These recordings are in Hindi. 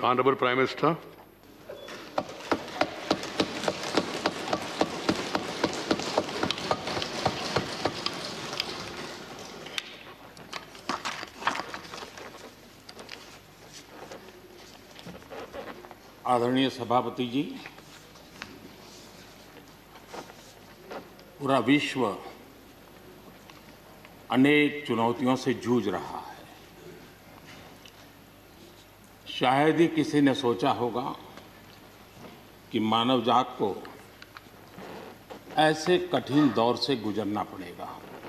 Honorable Prime Minister. आदरणीय सभापति जी, पूरा विश्व अनेक चुनौतियों से जूझ रहा है। शायद ही किसी ने सोचा होगा कि मानव जात को ऐसे कठिन दौर से गुजरना पड़ेगा।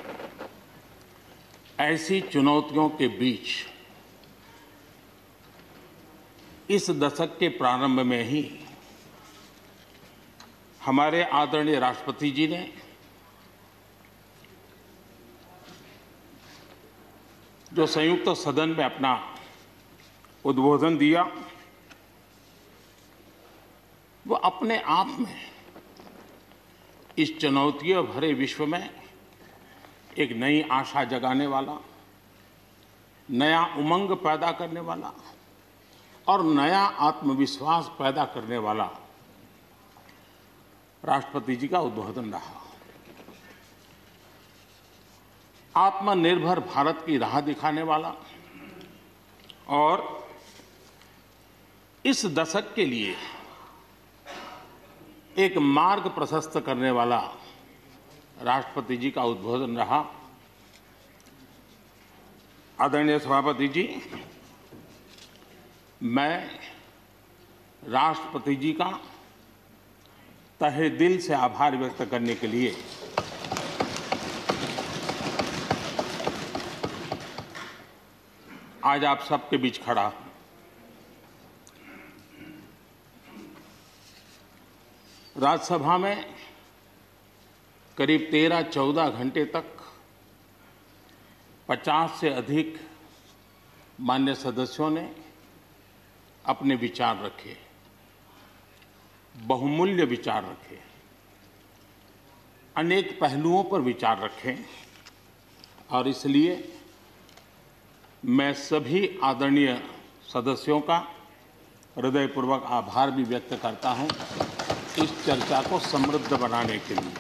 ऐसी चुनौतियों के बीच इस दशक के प्रारंभ में ही हमारे आदरणीय राष्ट्रपति जी ने जो संयुक्त सदन में अपना उद्बोधन दिया, वो अपने आप में इस चुनौतियों भरे विश्व में एक नई आशा जगाने वाला, नया उमंग पैदा करने वाला और नया आत्मविश्वास पैदा करने वाला राष्ट्रपति जी का उद्बोधन रहा। आत्मनिर्भर भारत की राह दिखाने वाला और इस दशक के लिए एक मार्ग प्रशस्त करने वाला राष्ट्रपति जी का उद्बोधन रहा। आदरणीय सभापति जी, मैं राष्ट्रपति जी का तहे दिल से आभार व्यक्त करने के लिए आज आप सबके बीच खड़ा हूं। राज्यसभा में करीब 13-14 घंटे तक 50 से अधिक मान्य सदस्यों ने अपने विचार रखे, बहुमूल्य विचार रखे, अनेक पहलुओं पर विचार रखे और इसलिए मैं सभी आदरणीय सदस्यों का हृदयपूर्वक आभार भी व्यक्त करता हूं इस चर्चा को समृद्ध बनाने के लिए।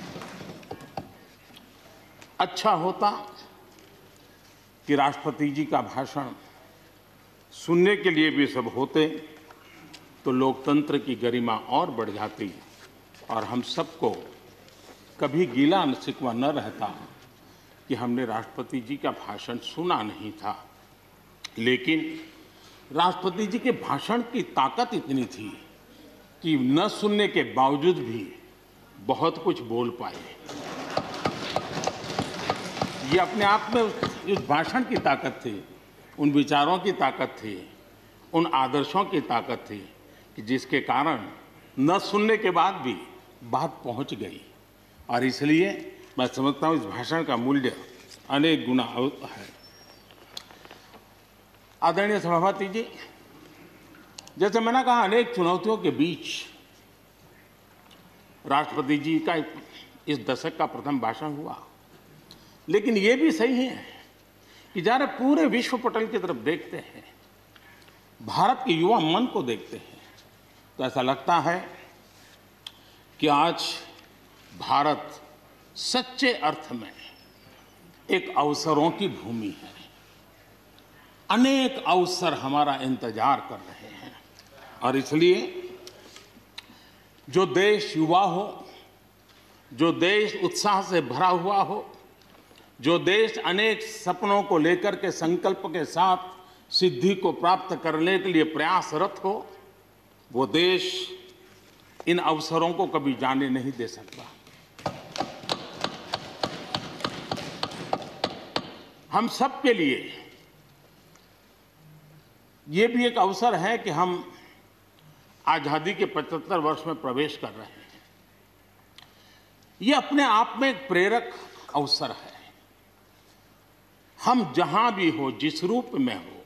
अच्छा होता कि राष्ट्रपति जी का भाषण सुनने के लिए भी सब होते तो लोकतंत्र की गरिमा और बढ़ जाती और हम सबको कभी गिला शिकवा न रहता कि हमने राष्ट्रपति जी का भाषण सुना नहीं था। लेकिन राष्ट्रपति जी के भाषण की ताकत इतनी थी कि न सुनने के बावजूद भी बहुत कुछ बोल पाए। ये अपने आप में उस भाषण की ताकत थी, उन विचारों की ताकत थी, उन आदर्शों की ताकत थी कि जिसके कारण न सुनने के बाद भी बात पहुंच गई। और इसलिए मैं समझता हूं इस भाषण का मूल्य अनेक गुना है। आदरणीय सभापति जी, जैसे मैंने कहा, अनेक चुनौतियों के बीच राष्ट्रपति जी का इस दशक का प्रथम भाषण हुआ। लेकिन ये भी सही है कि जरा पूरे विश्व पटल की तरफ देखते हैं, भारत के युवा मन को देखते हैं, तो ऐसा लगता है कि आज भारत सच्चे अर्थ में एक अवसरों की भूमि है। अनेक अवसर हमारा इंतजार कर रहे हैं और इसलिए जो देश युवा हो, जो देश उत्साह से भरा हुआ हो, जो देश अनेक सपनों को लेकर के संकल्प के साथ सिद्धि को प्राप्त करने के लिए प्रयासरत हो, वो देश इन अवसरों को कभी जाने नहीं दे सकता। हम सब के लिए ये भी एक अवसर है कि हम आजादी के 75 वर्ष में प्रवेश कर रहे हैं। ये अपने आप में एक प्रेरक अवसर है। हम जहां भी हो, जिस रूप में हो,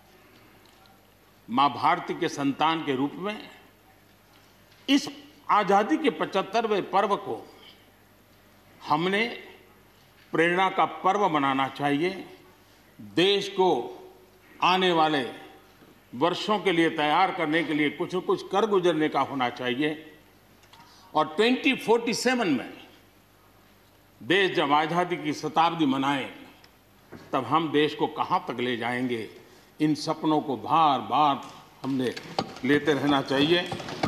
मां भारती के संतान के रूप में इस आजादी के 75वें पर्व को हमने प्रेरणा का पर्व बनाना चाहिए। देश को आने वाले वर्षों के लिए तैयार करने के लिए कुछ न कुछ कर गुजरने का होना चाहिए। और 2047 में देश जब आज़ादी की शताब्दी मनाए तब हम देश को कहाँ तक ले जाएंगे, इन सपनों को बार बार हमने लेते रहना चाहिए।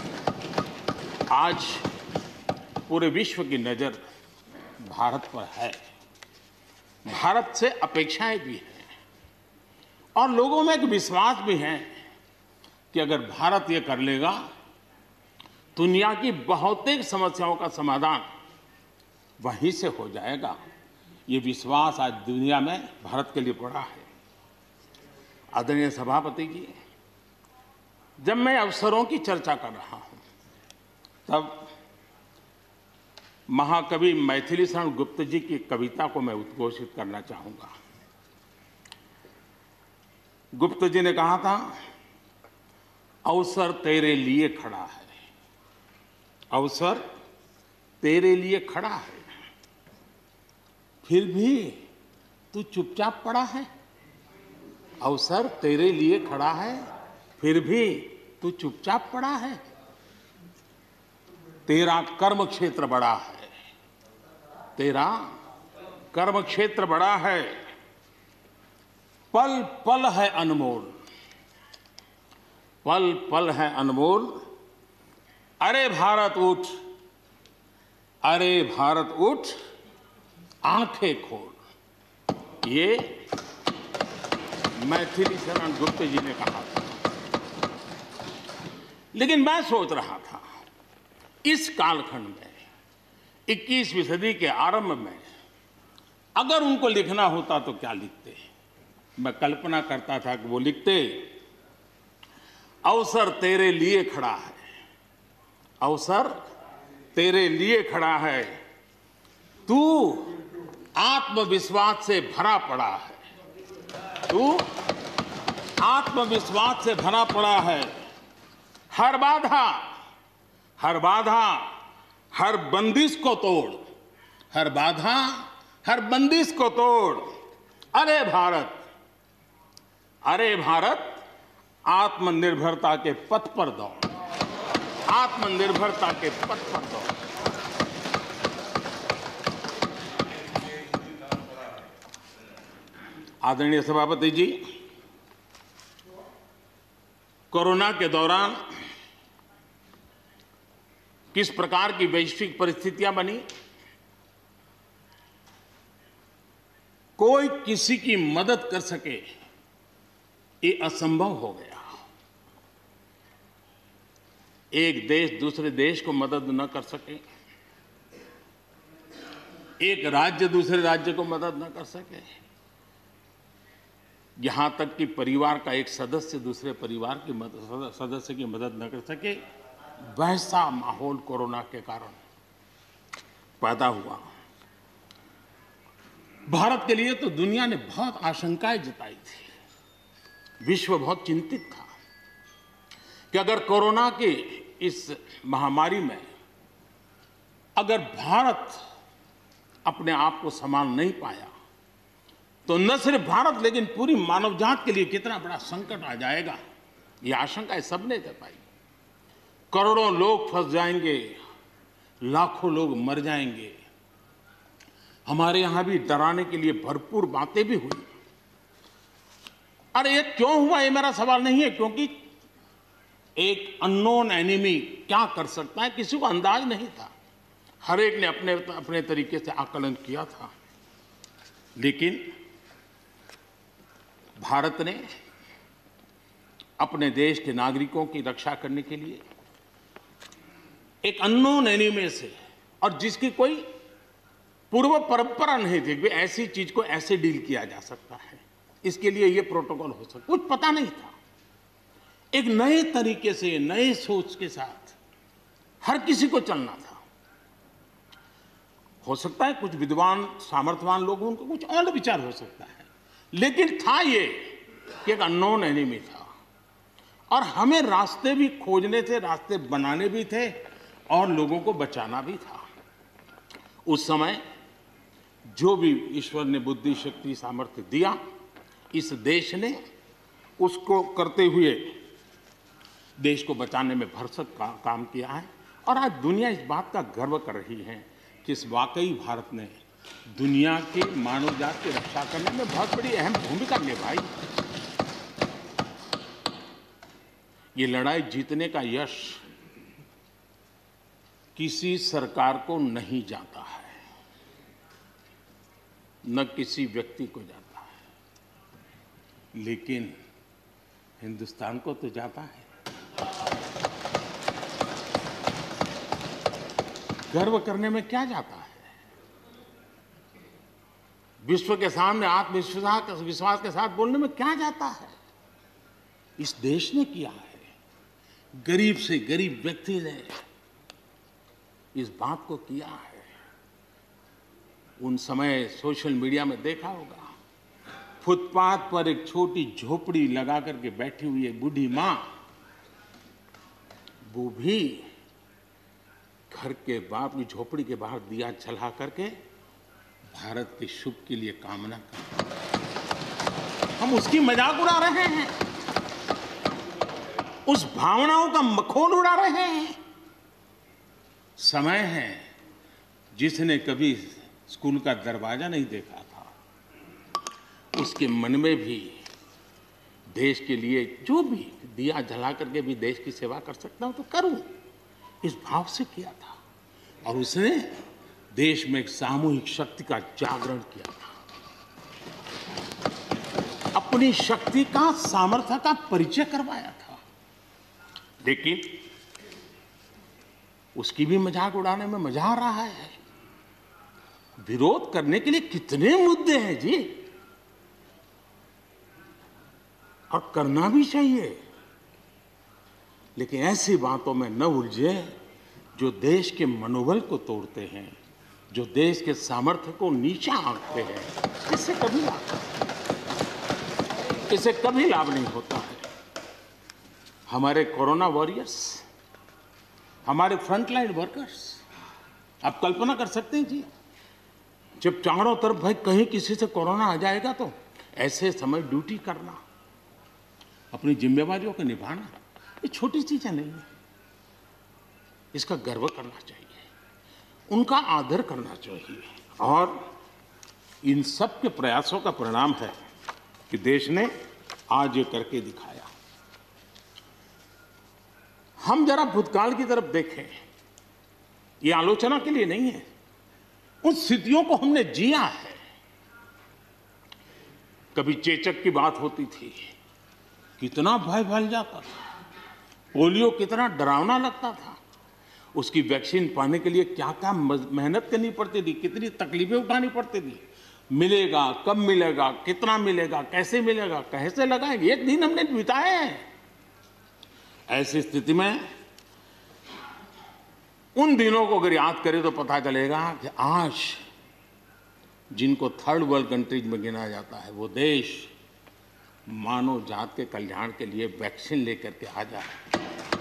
आज पूरे विश्व की नज़र भारत पर है, भारत से अपेक्षाएं भी हैं और लोगों में एक विश्वास भी है कि अगर भारत ये कर लेगा दुनिया की बहुतेक समस्याओं का समाधान वहीं से हो जाएगा। ये विश्वास आज दुनिया में भारत के लिए पड़ा है। आदरणीय सभापति जी, जब मैं अवसरों की चर्चा कर रहा हूं तब महाकवि मैथिली शरण गुप्त जी की कविता को मैं उद्घोषित करना चाहूंगा। गुप्त जी ने कहा था, अवसर तेरे लिए खड़ा है, अवसर तेरे लिए खड़ा है, फिर भी तू चुपचाप पड़ा है। अवसर तेरे लिए खड़ा है, फिर भी तू चुपचाप पड़ा है। तेरा कर्म क्षेत्र बड़ा है, तेरा कर्म क्षेत्र बड़ा है, पल पल है अनमोल, पल पल है अनमोल। अरे भारत उठ, अरे भारत उठ, आंखें खोल। ये मैथिली शरण गुप्त जी ने कहा था। लेकिन मैं सोच रहा था, इस कालखंड में 21वीं सदी के आरंभ में अगर उनको लिखना होता तो क्या लिखते। मैं कल्पना करता था कि वो लिखते, अवसर तेरे लिए खड़ा है, अवसर तेरे लिए खड़ा है, तू आत्मविश्वास से भरा पड़ा है, तू आत्मविश्वास से भरा पड़ा है। हर बाधा, हर बाधा, हर बंदिश को तोड़, हर बाधा, हर बंदिश को तोड़। अरे भारत, अरे भारत, आत्मनिर्भरता के पथ पर दौड़, आत्मनिर्भरता के पथ पर दौड़। आदरणीय सभापति जी, कोरोना के दौरान किस प्रकार की वैश्विक परिस्थितियां बनी, कोई किसी की मदद कर सके ये असंभव हो गया। एक देश दूसरे देश को मदद न कर सके, एक राज्य दूसरे राज्य को मदद न कर सके, यहां तक कि परिवार का एक सदस्य दूसरे परिवार की सदस्य की मदद न कर सके, वैसा माहौल कोरोना के कारण पैदा हुआ। भारत के लिए तो दुनिया ने बहुत आशंकाएं जताई थी, विश्व बहुत चिंतित था कि अगर कोरोना के इस महामारी में अगर भारत अपने आप को संभाल नहीं पाया तो न सिर्फ भारत लेकिन पूरी मानव जात के लिए कितना बड़ा संकट आ जाएगा, ये आशंकाएं सबने जताई। करोड़ों लोग फंस जाएंगे, लाखों लोग मर जाएंगे। हमारे यहां भी डराने के लिए भरपूर बातें भी हुई। अरे ये क्यों हुआ, ये मेरा सवाल नहीं है, क्योंकि एक अननोन एनिमी क्या कर सकता है किसी को अंदाज नहीं था। हर एक ने अपने अपने तरीके से आकलन किया था। लेकिन भारत ने अपने देश के नागरिकों की रक्षा करने के लिए एक अननोन एनिमी से, और जिसकी कोई पूर्व परंपरा नहीं थी कि ऐसी चीज को ऐसे डील किया जा सकता है, इसके लिए ये प्रोटोकॉल हो सकता, कुछ पता नहीं था। एक नए तरीके से, नए सोच के साथ हर किसी को चलना था। हो सकता है कुछ विद्वान सामर्थ्यवान लोग, उनको कुछ और विचार हो सकता है, लेकिन था ये कि एक अननोन एनिमी था और हमें रास्ते भी खोजने थे, रास्ते बनाने भी थे और लोगों को बचाना भी था। उस समय जो भी ईश्वर ने बुद्धि, शक्ति, सामर्थ्य दिया, इस देश ने उसको करते हुए देश को बचाने में भरसक काम किया है। और आज दुनिया इस बात का गर्व कर रही है कि इस वाकई भारत ने दुनिया के मानव जाति की रक्षा करने में बहुत बड़ी अहम भूमिका निभाई। ये लड़ाई जीतने का यश किसी सरकार को नहीं जाता है, न किसी व्यक्ति को जाता है, लेकिन हिंदुस्तान को तो जाता है। गर्व करने में क्या जाता है? विश्व के सामने आत्मविश्वास के साथ बोलने में क्या जाता है? इस देश ने किया है। गरीब से गरीब व्यक्ति ने इस बात को किया है। उन समय सोशल मीडिया में देखा होगा, फुटपाथ पर एक छोटी झोपड़ी लगा करके बैठी हुई एक बूढ़ी मां, वो भी घर के बाप की झोपड़ी के बाहर दिया जला करके भारत के शुभ के लिए कामना कर, हम उसकी मजाक उड़ा रहे हैं, उस भावनाओं का मखौल उड़ा रहे हैं। समय है, जिसने कभी स्कूल का दरवाजा नहीं देखा था, उसके मन में भी देश के लिए जो भी दिया जला करके भी देश की सेवा कर सकता हूं तो करूं, इस भाव से किया था। और उसने देश में एक सामूहिक शक्ति का जागरण किया था, अपनी शक्ति का, सामर्थ्य का परिचय करवाया था। लेकिन उसकी भी मजाक उड़ाने में मजा आ रहा है। विरोध करने के लिए कितने मुद्दे हैं जी, और करना भी चाहिए, लेकिन ऐसी बातों में न उलझे जो देश के मनोबल को तोड़ते हैं, जो देश के सामर्थ्य को नीचा आंकते हैं। इससे कभी लाभ नहीं होता है। हमारे कोरोना वॉरियर्स, हमारे फ्रंटलाइन वर्कर्स, आप कल्पना कर सकते हैं जी, जब चारों तरफ भाई कहीं किसी से कोरोना आ जाएगा तो ऐसे समय ड्यूटी करना, अपनी जिम्मेवारियों को निभाना, ये छोटी चीजें नहीं है। इसका गर्व करना चाहिए, उनका आदर करना चाहिए। और इन सब के प्रयासों का परिणाम है कि देश ने आज ये करके दिखाया। हम जरा भूतकाल की तरफ देखें, ये आलोचना के लिए नहीं है, उन स्थितियों को हमने जिया है। कभी चेचक की बात होती थी, कितना भय फैल जाता था, पोलियो कितना डरावना लगता था, उसकी वैक्सीन पाने के लिए क्या क्या मेहनत करनी पड़ती थी, कितनी तकलीफें उठानी पड़ती थी। मिलेगा, कब मिलेगा, कितना मिलेगा, कैसे मिलेगा, कैसे लगाएंगे, एक दिन हमने बिताए हैं। ऐसी स्थिति में उन दिनों को अगर याद करें तो पता चलेगा कि आज जिनको थर्ड वर्ल्ड कंट्रीज में गिना जाता है, वो देश मानव जात के कल्याण के लिए वैक्सीन लेकर के आ जाए।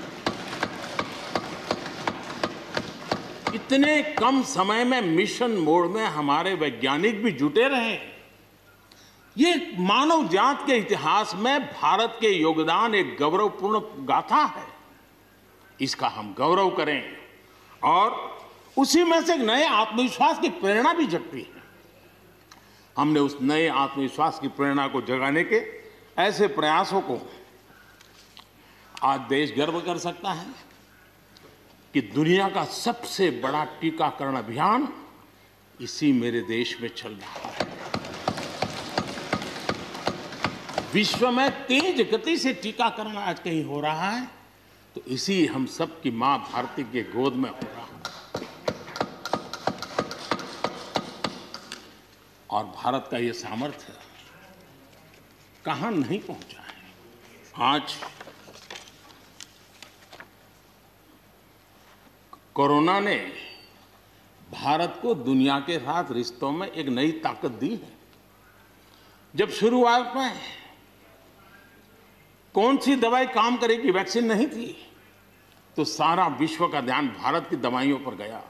इतने कम समय में मिशन मोड में हमारे वैज्ञानिक भी जुटे रहे। ये मानव जात के इतिहास में भारत के योगदान एक गौरवपूर्ण गाथा है। इसका हम गौरव करें और उसी में से एक नए आत्मविश्वास की प्रेरणा भी जगती है। हमने उस नए आत्मविश्वास की प्रेरणा को जगाने के ऐसे प्रयासों को आज देश गर्व कर सकता है कि दुनिया का सबसे बड़ा टीकाकरण अभियान इसी मेरे देश में चल रहा है। विश्व में तेज गति से टीकाकरण आज कहीं हो रहा है तो इसी हम सब की मां भारती के गोद में हो रहा है। और भारत का ये सामर्थ्य कहां नहीं पहुंचा है। आज कोरोना ने भारत को दुनिया के साथ रिश्तों में एक नई ताकत दी है। जब शुरुआत में कौन सी दवाई काम करेगी, वैक्सीन नहीं थी, तो सारा विश्व का ध्यान भारत की दवाइयों पर गया।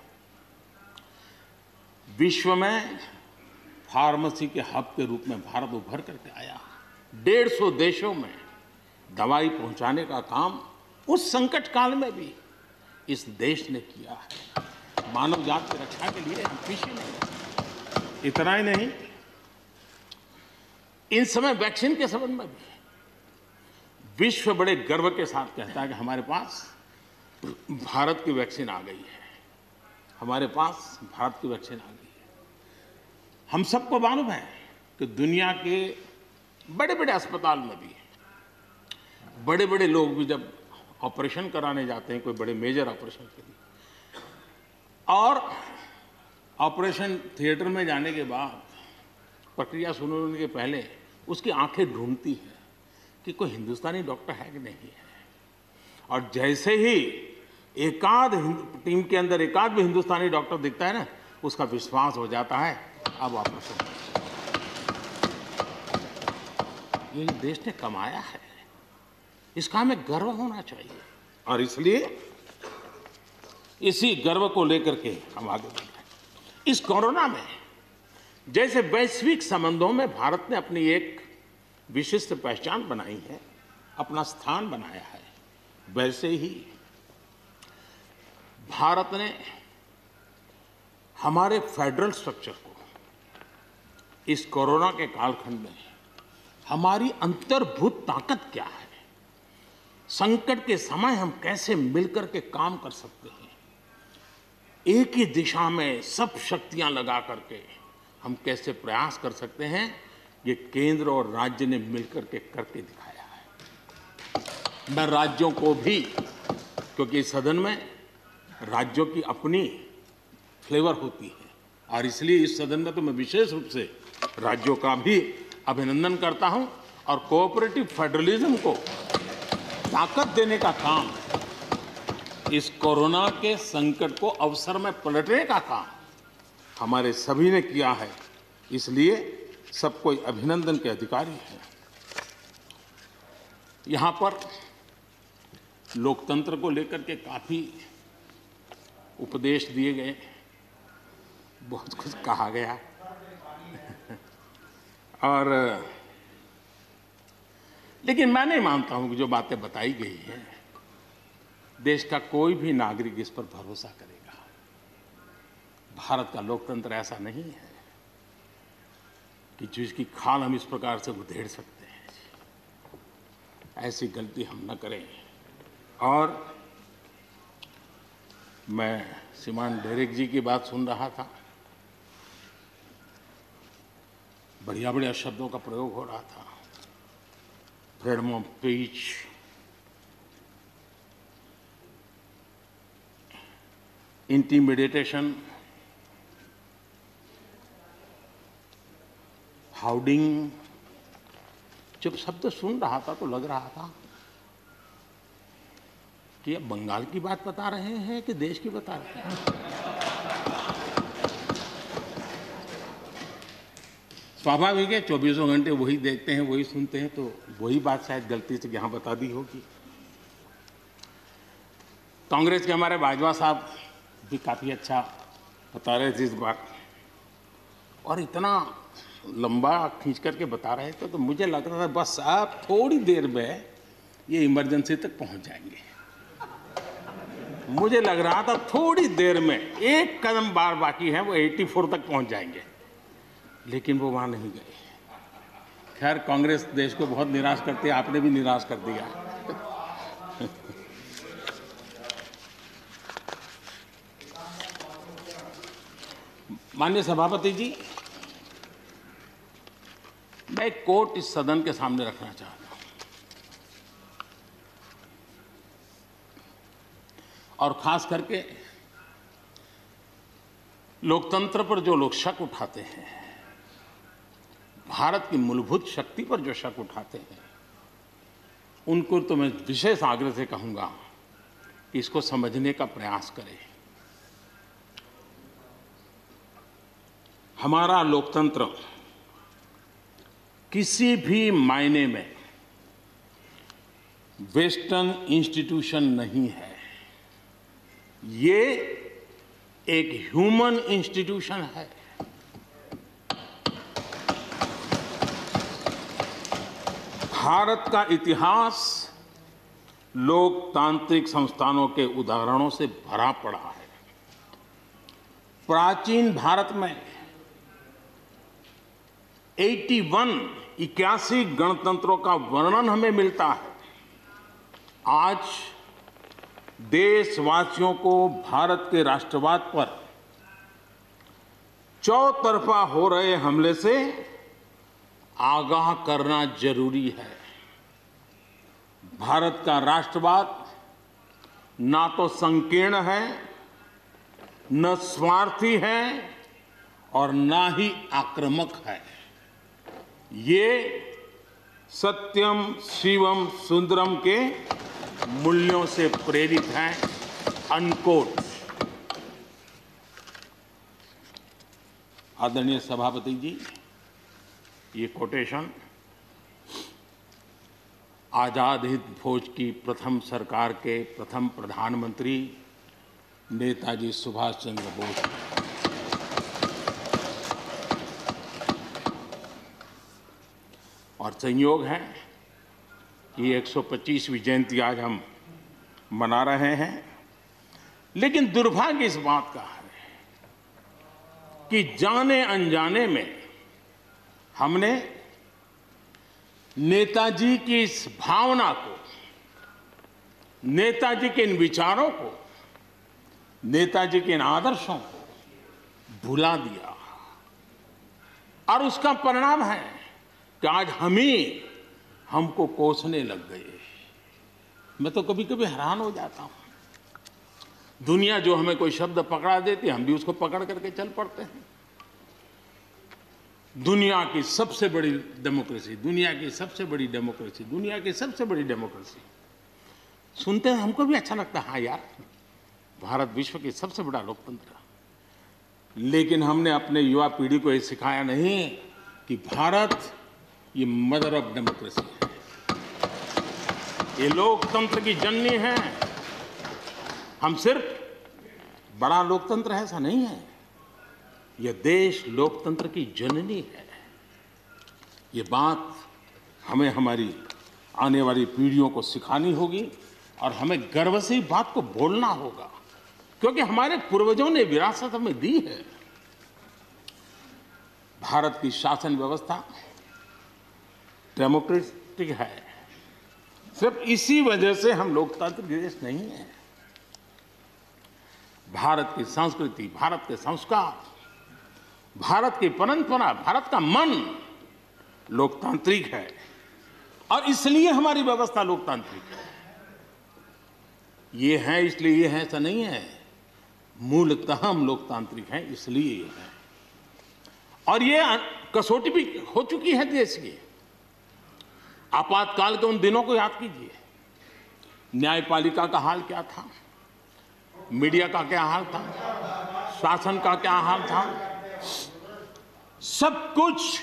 विश्व में फार्मेसी के हब के रूप में भारत उभर करके आया। 150 देशों में दवाई पहुंचाने का काम उस संकट काल में भी इस देश ने किया है। मानव जाति की रक्षा के लिए हम पीछे नहीं। इतना ही नहीं, इन समय वैक्सीन के संबंध में भी विश्व बड़े गर्व के साथ कहता है कि हमारे पास भारत की वैक्सीन आ गई है, हमारे पास भारत की वैक्सीन आ गई है। हम सबको मालूम है कि दुनिया के बड़े बड़े अस्पताल में भी बड़े बड़े लोग भी जब ऑपरेशन कराने जाते हैं, कोई बड़े मेजर ऑपरेशन के लिए, और ऑपरेशन थिएटर में जाने के बाद प्रक्रिया शुरू होने के पहले उसकी आंखें ढूंढती है कि कोई हिंदुस्तानी डॉक्टर है कि नहीं है। और जैसे ही एकाध टीम के अंदर एकाध भी हिंदुस्तानी डॉक्टर दिखता है ना, उसका विश्वास हो जाता है अब ऑपरेशन। ये देश ने कमाया है, इसका हमें गर्व होना चाहिए। और इसलिए इसी गर्व को लेकर के हम आगे बढ़ रहे हैं। इस कोरोना में जैसे वैश्विक संबंधों में भारत ने अपनी एक विशिष्ट पहचान बनाई है, अपना स्थान बनाया है, वैसे ही भारत ने हमारे फेडरल स्ट्रक्चर को इस कोरोना के कालखंड में हमारी अंतर्भूत ताकत क्या है, संकट के समय हम कैसे मिलकर के काम कर सकते हैं, एक ही दिशा में सब शक्तियां लगा करके हम कैसे प्रयास कर सकते हैं, ये केंद्र और राज्य ने मिलकर के करके दिखाया है। मैं राज्यों को भी, क्योंकि इस सदन में राज्यों की अपनी फ्लेवर होती है, और इसलिए इस सदन में तो मैं विशेष रूप से राज्यों का भी अभिनंदन करता हूं, और कोऑपरेटिव फेडरलिज्म को ताकत देने का काम, इस कोरोना के संकट को अवसर में पलटने का काम हमारे सभी ने किया है। इसलिए सब कोई अभिनंदन के अधिकारी हैं। यहां पर लोकतंत्र को लेकर के काफी उपदेश दिए गए, बहुत कुछ कहा गया और लेकिन मैं नहीं मानता हूं कि जो बातें बताई गई हैं देश का कोई भी नागरिक इस पर भरोसा करेगा। भारत का लोकतंत्र ऐसा नहीं है कि जिसकी खाल हम इस प्रकार से उधेड़ सकते हैं। ऐसी गलती हम न करें। और मैं श्रीमान डेरेक जी की बात सुन रहा था, बढ़िया बढ़िया शब्दों का प्रयोग हो रहा था, freedom of speech, intimidation, hounding. जब शब्द सुन रहा था तो लग रहा था कि अब बंगाल की बात बता रहे हैं कि देश की बता रहे हैं। स्वाभाविक है, 24 घंटे वही देखते हैं, वही सुनते हैं, तो वही बात शायद गलती से यहाँ बता दी होगी। कांग्रेस के हमारे बाजवा साहब भी काफ़ी अच्छा बता रहे थे इस बार, और इतना लंबा खींच करके बता रहे थे तो मुझे लग रहा था बस आप थोड़ी देर में ये इमरजेंसी तक पहुंच जाएंगे। मुझे लग रहा था थोड़ी देर में एक कदम बार बाकी है, वो 84 तक पहुंच जाएंगे, लेकिन वो वहां नहीं गए। खैर, कांग्रेस देश को बहुत निराश करती है, आपने भी निराश कर दिया। माननीय सभापति जी, मैं एक कोट इस सदन के सामने रखना चाहता हूं, और खास करके लोकतंत्र पर जो लोग शक उठाते हैं, भारत की मूलभूत शक्ति पर जो शक उठाते हैं, उनको तो मैं विशेष आग्रह से कहूंगा कि इसको समझने का प्रयास करें। हमारा लोकतंत्र किसी भी मायने में वेस्टर्न इंस्टीट्यूशन नहीं है, ये एक ह्यूमन इंस्टीट्यूशन है। भारत का इतिहास लोकतांत्रिक संस्थानों के उदाहरणों से भरा पड़ा है। प्राचीन भारत में 81 गणतंत्रों का वर्णन हमें मिलता है। आज देशवासियों को भारत के राष्ट्रवाद पर चौतरफा हो रहे हमले से आगाह करना जरूरी है। भारत का राष्ट्रवाद ना तो संकीर्ण है, न स्वार्थी है और ना ही आक्रामक है। ये सत्यम शिवम सुंदरम के मूल्यों से प्रेरित है। अनकोट। आदरणीय सभापति जी, ये कोटेशन आजाद हिंद फौज की प्रथम सरकार के प्रथम प्रधानमंत्री नेताजी सुभाष चंद्र बोस। और संयोग है कि 125वीं जयंती आज हम मना रहे हैं, लेकिन दुर्भाग्य इस बात का है कि जाने अनजाने में हमने नेताजी की इस भावना को, नेताजी के इन विचारों को, नेताजी के इन आदर्शों को भुला दिया। और उसका परिणाम है कि आज हमको कोसने लग गए। मैं तो कभी कभी हैरान हो जाता हूं। दुनिया जो हमें कोई शब्द पकड़ा देती है, हम भी उसको पकड़ करके चल पड़ते हैं। दुनिया की सबसे बड़ी डेमोक्रेसी, दुनिया की सबसे बड़ी डेमोक्रेसी, दुनिया की सबसे बड़ी डेमोक्रेसी सुनते हैं, हमको भी अच्छा लगता है। हाँ यार, भारत विश्व की सबसे बड़ा लोकतंत्र। लेकिन हमने अपने युवा पीढ़ी को ये सिखाया नहीं कि भारत ये मदर ऑफ डेमोक्रेसी है, ये लोकतंत्र की जननी है। हम सिर्फ बड़ा लोकतंत्र है ऐसा नहीं है, यह देश लोकतंत्र की जननी है। ये बात हमें हमारी आने वाली पीढ़ियों को सिखानी होगी और हमें गर्व से इस बात को बोलना होगा, क्योंकि हमारे पूर्वजों ने विरासत हमें दी है। भारत की शासन व्यवस्था डेमोक्रेटिक है। सिर्फ इसी वजह से हम लोकतांत्रिक देश नहीं है। भारत की संस्कृति, भारत के संस्कार, भारत की परंपरा, भारत का मन लोकतांत्रिक है और इसलिए हमारी व्यवस्था लोकतांत्रिक है। ये है इसलिए ये है ऐसा नहीं है, मूलतः हम लोकतांत्रिक हैं इसलिए ये है। और ये कसौटी भी हो चुकी है देश की। आपातकाल के उन दिनों को याद कीजिए, न्यायपालिका का हाल क्या था, मीडिया का क्या हाल था, शासन का क्या हाल था। सब कुछ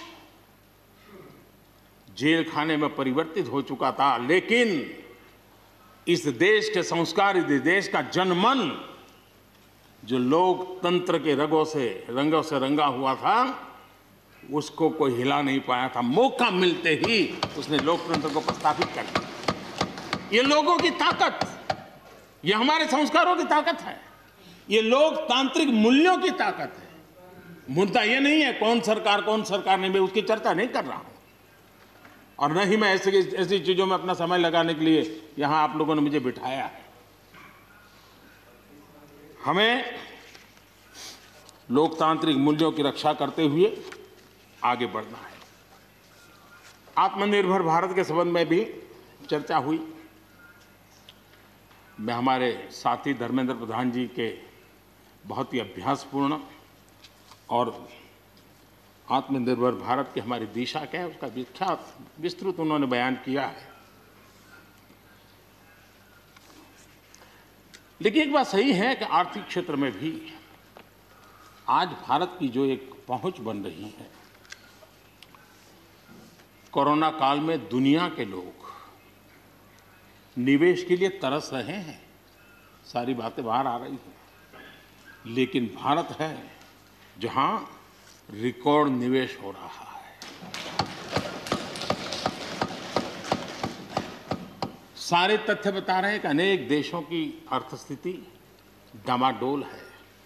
जेल खाने में परिवर्तित हो चुका था, लेकिन इस देश के संस्कार, इस देश का जनमन जो लोकतंत्र के रंगों से रंगा हुआ था, उसको कोई हिला नहीं पाया था। मौका मिलते ही उसने लोकतंत्र को प्रस्थापित कर दिया। ये लोगों की ताकत, ये हमारे संस्कारों की ताकत है, ये लोकतांत्रिक मूल्यों की ताकत है। मुद्दा ये नहीं है कौन सरकार नहीं, मैं उसकी चर्चा नहीं कर रहा हूं और न ही मैं ऐसी चीजों में अपना समय लगाने के लिए यहां आप लोगों ने मुझे बिठाया है। हमें लोकतांत्रिक मूल्यों की रक्षा करते हुए आगे बढ़ना है। आत्मनिर्भर भारत के संबंध में भी चर्चा हुई। मैं हमारे साथी धर्मेंद्र प्रधान जी के बहुत ही अभ्यासपूर्ण और आत्मनिर्भर भारत की हमारी दिशा क्या है उसका विख्यात विस्तृत उन्होंने बयान किया है। लेकिन एक बात सही है कि आर्थिक क्षेत्र में भी आज भारत की जो एक पहुंच बन रही है, कोरोना काल में दुनिया के लोग निवेश के लिए तरस रहे हैं। सारी बातें बाहर आ रही हैं, लेकिन भारत है जहां रिकॉर्ड निवेश हो रहा है। सारे तथ्य बता रहे हैं कि अनेक देशों की अर्थस्थिति डामाडोल है,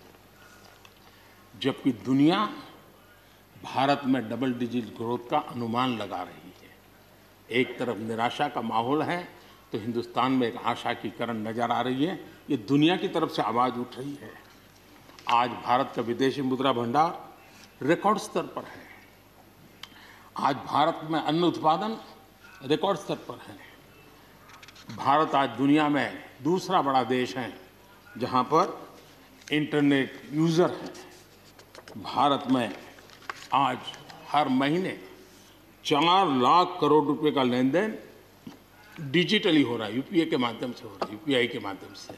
जबकि दुनिया भारत में डबल डिजिट ग्रोथ का अनुमान लगा रही है। एक तरफ निराशा का माहौल है तो हिंदुस्तान में एक आशा की किरण नजर आ रही है। ये दुनिया की तरफ से आवाज उठ रही है। आज भारत का विदेशी मुद्रा भंडार रिकॉर्ड स्तर पर है। आज भारत में अन्न उत्पादन रिकॉर्ड स्तर पर है। भारत आज दुनिया में दूसरा बड़ा देश है जहां पर इंटरनेट यूजर हैं। भारत में आज हर महीने 4 लाख करोड़ रुपए का लेन देन डिजिटली हो रहा है, यूपीआई के माध्यम से हो रहा है, यूपीआई के माध्यम से।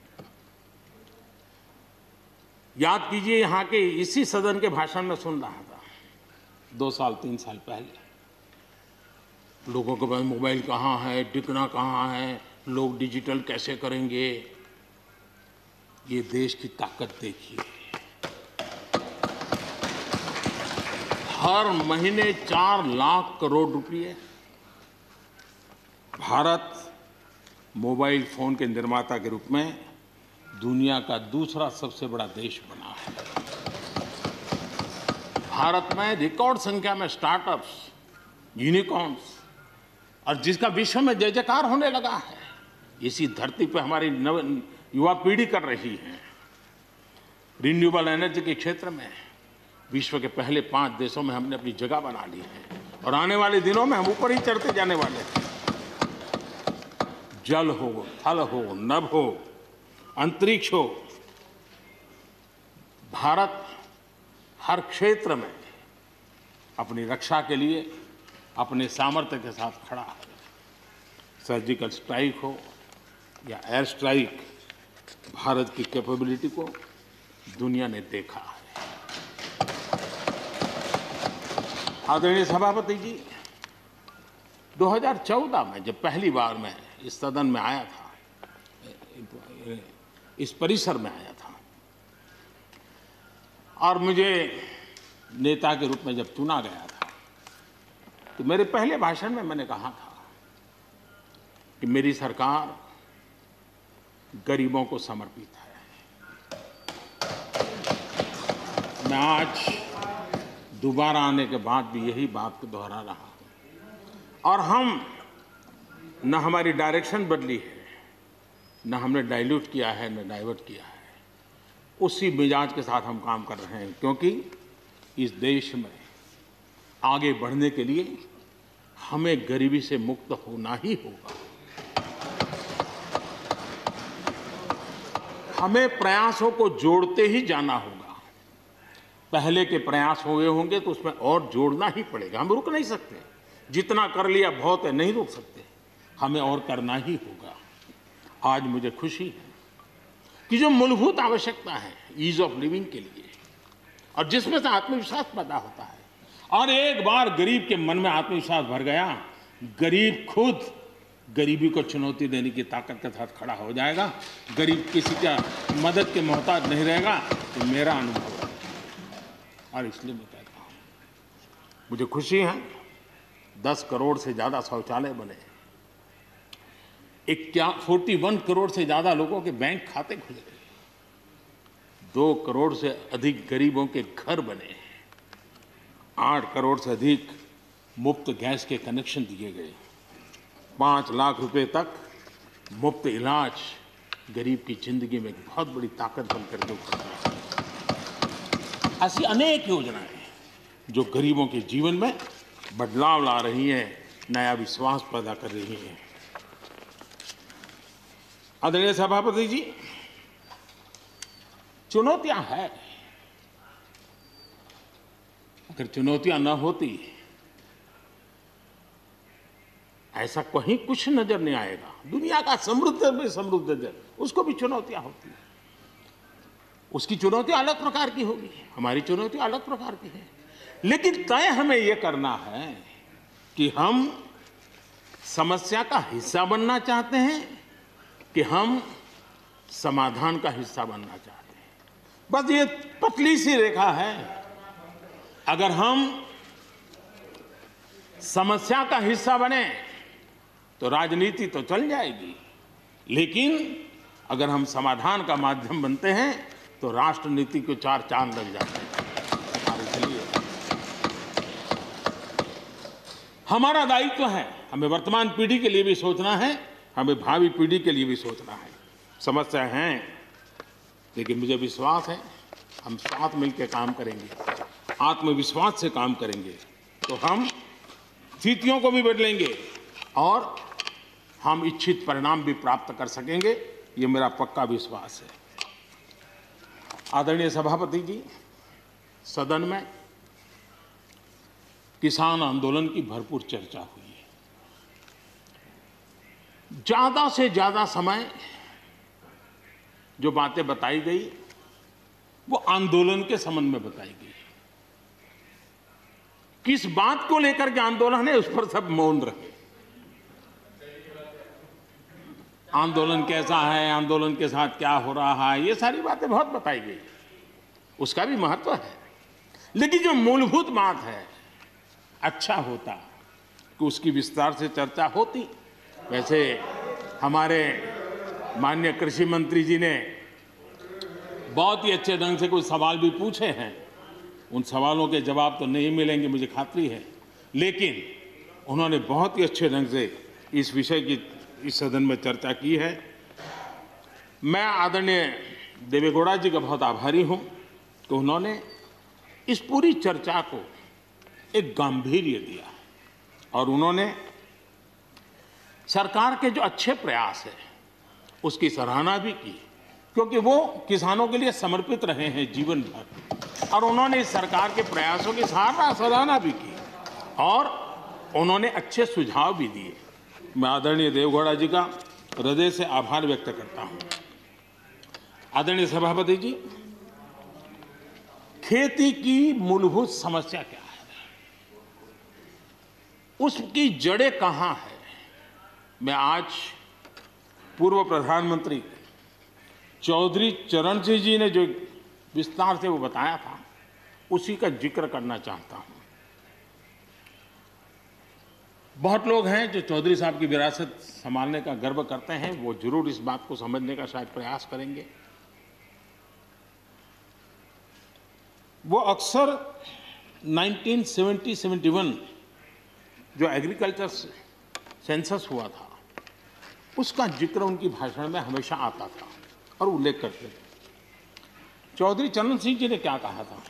याद कीजिए, यहाँ के इसी सदन के भाषण में सुन रहा था 2 साल 3 साल पहले। लोगों के पास मोबाइल कहाँ है, टिकना कहाँ है, लोग डिजिटल कैसे करेंगे। ये देश की ताकत देखिए। हर महीने 4 लाख करोड़ रुपए भारत मोबाइल फोन के निर्माता के रूप में दुनिया का दूसरा सबसे बड़ा देश बना है। भारत में रिकॉर्ड संख्या में स्टार्टअप्स, यूनिकॉर्न्स और जिसका विश्व में जय जयकार होने लगा है। इसी धरती पर हमारी युवा पीढ़ी कर रही है। रिन्यूएबल एनर्जी के क्षेत्र में विश्व के पहले 5 देशों में हमने अपनी जगह बना ली है और आने वाले दिनों में हम ऊपर ही चढ़ते जाने वाले हैं। जल हो, थल हो, नभ हो, अंतरिक्ष हो, भारत हर क्षेत्र में अपनी रक्षा के लिए अपने सामर्थ्य के साथ खड़ा है। सर्जिकल स्ट्राइक हो या एयर स्ट्राइक, भारत की कैपेबिलिटी को दुनिया ने देखा है। आदरणीय सभापति जी, 2014 में जब पहली बार मैं इस सदन में आया था, इस परिसर में आया था और मुझे नेता के रूप में जब चुना गया था, तो मेरे पहले भाषण में मैंने कहा था कि मेरी सरकार गरीबों को समर्पित है। मैं आज दोबारा आने के बाद भी यही बात को दोहरा रहा हूं और हम न हमारी डायरेक्शन बदली है, न हमने डाइल्यूट किया है, न डाइवर्ट किया है। उसी मिजाज के साथ हम काम कर रहे हैं, क्योंकि इस देश में आगे बढ़ने के लिए हमें गरीबी से मुक्त होना ही होगा। हमें प्रयासों को जोड़ते ही जाना होगा। पहले के प्रयास हुए होंगे तो उसमें और जोड़ना ही पड़ेगा। हम रुक नहीं सकते। जितना कर लिया बहुत है, नहीं रुक सकते। हमें और करना ही होगा। आज मुझे खुशी है कि जो मूलभूत आवश्यकता है ईज ऑफ लिविंग के लिए, और जिसमें से आत्मविश्वास पैदा होता है, और एक बार गरीब के मन में आत्मविश्वास भर गया, गरीब खुद गरीबी को चुनौती देने की ताकत के साथ खड़ा हो जाएगा। गरीब किसी का मदद के मोहताज नहीं रहेगा। तो मेरा अनुभव है और इसलिए मैं कहता हूँ, मुझे खुशी है 10 करोड़ से ज्यादा शौचालय बने, 41 करोड़ से ज्यादा लोगों के बैंक खाते खुले, 2 करोड़ से अधिक गरीबों के घर बने, 8 करोड़ से अधिक मुफ्त गैस के कनेक्शन दिए गए, 5 लाख रुपए तक मुफ्त इलाज गरीब की जिंदगी में एक बहुत बड़ी ताकत बनकर के उभरती है। ऐसी अनेक योजनाएं जो गरीबों के जीवन में बदलाव ला रही हैं, नया विश्वास पैदा कर रही हैं। आदरणीय सभापति जी, चुनौतियां हैं। अगर चुनौतियां न होती, ऐसा कहीं कुछ नजर नहीं आएगा। दुनिया का समृद्ध में समृद्ध देश, उसको भी चुनौतियां होती हैं। उसकी चुनौती अलग प्रकार की होगी, हमारी चुनौती अलग प्रकार की है। लेकिन तय हमें यह करना है कि हम समस्या का हिस्सा बनना चाहते हैं कि हम समाधान का हिस्सा बनना चाहते हैं। बस ये पतली सी रेखा है। अगर हम समस्या का हिस्सा बने तो राजनीति तो चल जाएगी, लेकिन अगर हम समाधान का माध्यम बनते हैं तो राष्ट्रनीति को 4 चांद लग जाते हैं। और इसलिए हमारा दायित्व है, हमें वर्तमान पीढ़ी के लिए भी सोचना है, हमें भावी पीढ़ी के लिए भी सोचना है। समस्या है, लेकिन मुझे विश्वास है हम साथ मिलकर काम करेंगे, आत्मविश्वास से काम करेंगे तो हम स्थितियों को भी बदलेंगे और हम इच्छित परिणाम भी प्राप्त कर सकेंगे। ये मेरा पक्का विश्वास है। आदरणीय सभापति जी, सदन में किसान आंदोलन की भरपूर चर्चा हुई है। ज्यादा से ज्यादा समय जो बातें बताई गई वो आंदोलन के संबंध में बताई गई। किस बात को लेकर के आंदोलन है उस पर सब मौन रहे। आंदोलन कैसा है, आंदोलन के साथ क्या हो रहा है, ये सारी बातें बहुत बताई गई, उसका भी महत्व है। लेकिन जो मूलभूत बात है, अच्छा होता कि उसकी विस्तार से चर्चा होती। वैसे हमारे माननीय कृषि मंत्री जी ने बहुत ही अच्छे ढंग से कुछ सवाल भी पूछे हैं। उन सवालों के जवाब तो नहीं मिलेंगे, मुझे खातरी है, लेकिन उन्होंने बहुत ही अच्छे ढंग से इस विषय की इस सदन में चर्चा की है। मैं आदरणीय देवेगौड़ा जी का बहुत आभारी हूं कि उन्होंने इस पूरी चर्चा को एक गांभीर्य दिया और उन्होंने सरकार के जो अच्छे प्रयास है उसकी सराहना भी की, क्योंकि वो किसानों के लिए समर्पित रहे हैं जीवन भर, और उन्होंने इस सरकार के प्रयासों की सराहना भी की और उन्होंने अच्छे सुझाव भी दिए। मैं आदरणीय देवेगौड़ा जी का हृदय से आभार व्यक्त करता हूं। आदरणीय सभापति जी, खेती की मूलभूत समस्या क्या है, उसकी जड़ें कहां है, मैं आज पूर्व प्रधानमंत्री चौधरी चरण सिंह जी ने जो विस्तार से वो बताया था उसी का जिक्र करना चाहता हूं। बहुत लोग हैं जो चौधरी साहब की विरासत संभालने का गर्व करते हैं, वो जरूर इस बात को समझने का शायद प्रयास करेंगे। वो अक्सर 1970-71 जो एग्रीकल्चर सेंसस हुआ था उसका जिक्र उनकी भाषण में हमेशा आता था और उल्लेख करते थे। चौधरी चरण सिंह जी ने क्या कहा था,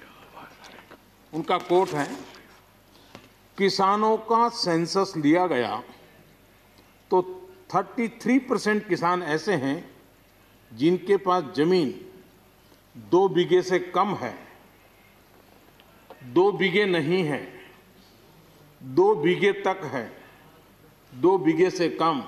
उनका कोट है, किसानों का सेंसस लिया गया तो 33% किसान ऐसे हैं जिनके पास जमीन 2 बीघे से कम है, 2 बीघे नहीं है, 2 बीघे तक है, 2 बीघे से कम।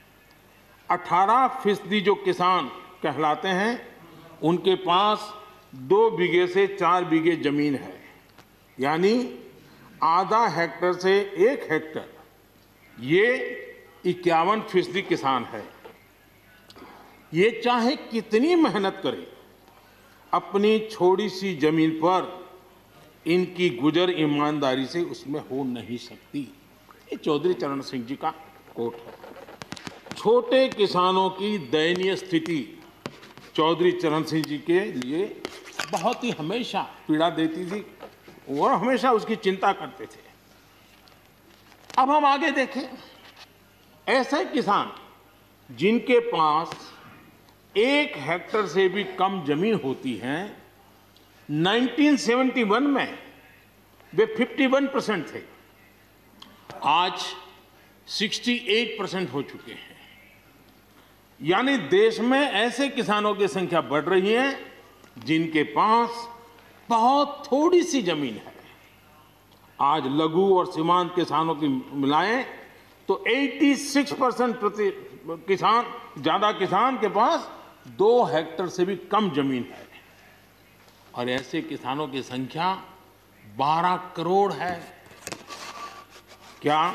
18% जो किसान कहलाते हैं उनके पास 2 बीघे से 4 बीघे जमीन है, यानी आधा हेक्टर से 1 हेक्टर, ये 51% किसान है। ये चाहे कितनी मेहनत करे, अपनी छोटी सी जमीन पर इनकी गुजर ईमानदारी से उसमें हो नहीं सकती। ये चौधरी चरण सिंह जी का कोट है। छोटे किसानों की दयनीय स्थिति चौधरी चरण सिंह जी के लिए बहुत ही हमेशा पीड़ा देती थी और हमेशा उसकी चिंता करते थे। अब हम आगे देखें, ऐसे किसान जिनके पास 1 हेक्टर से भी कम जमीन होती है, 1971 में वे 51% थे, आज 68% हो चुके हैं। यानी देश में ऐसे किसानों की संख्या बढ़ रही है जिनके पास बहुत थोड़ी सी जमीन है। आज लघु और सीमांत किसानों की मिलाएं तो 86% ज्यादा किसान के पास 2 हेक्टर से भी कम जमीन है, और ऐसे किसानों की संख्या 12 करोड़ है। क्या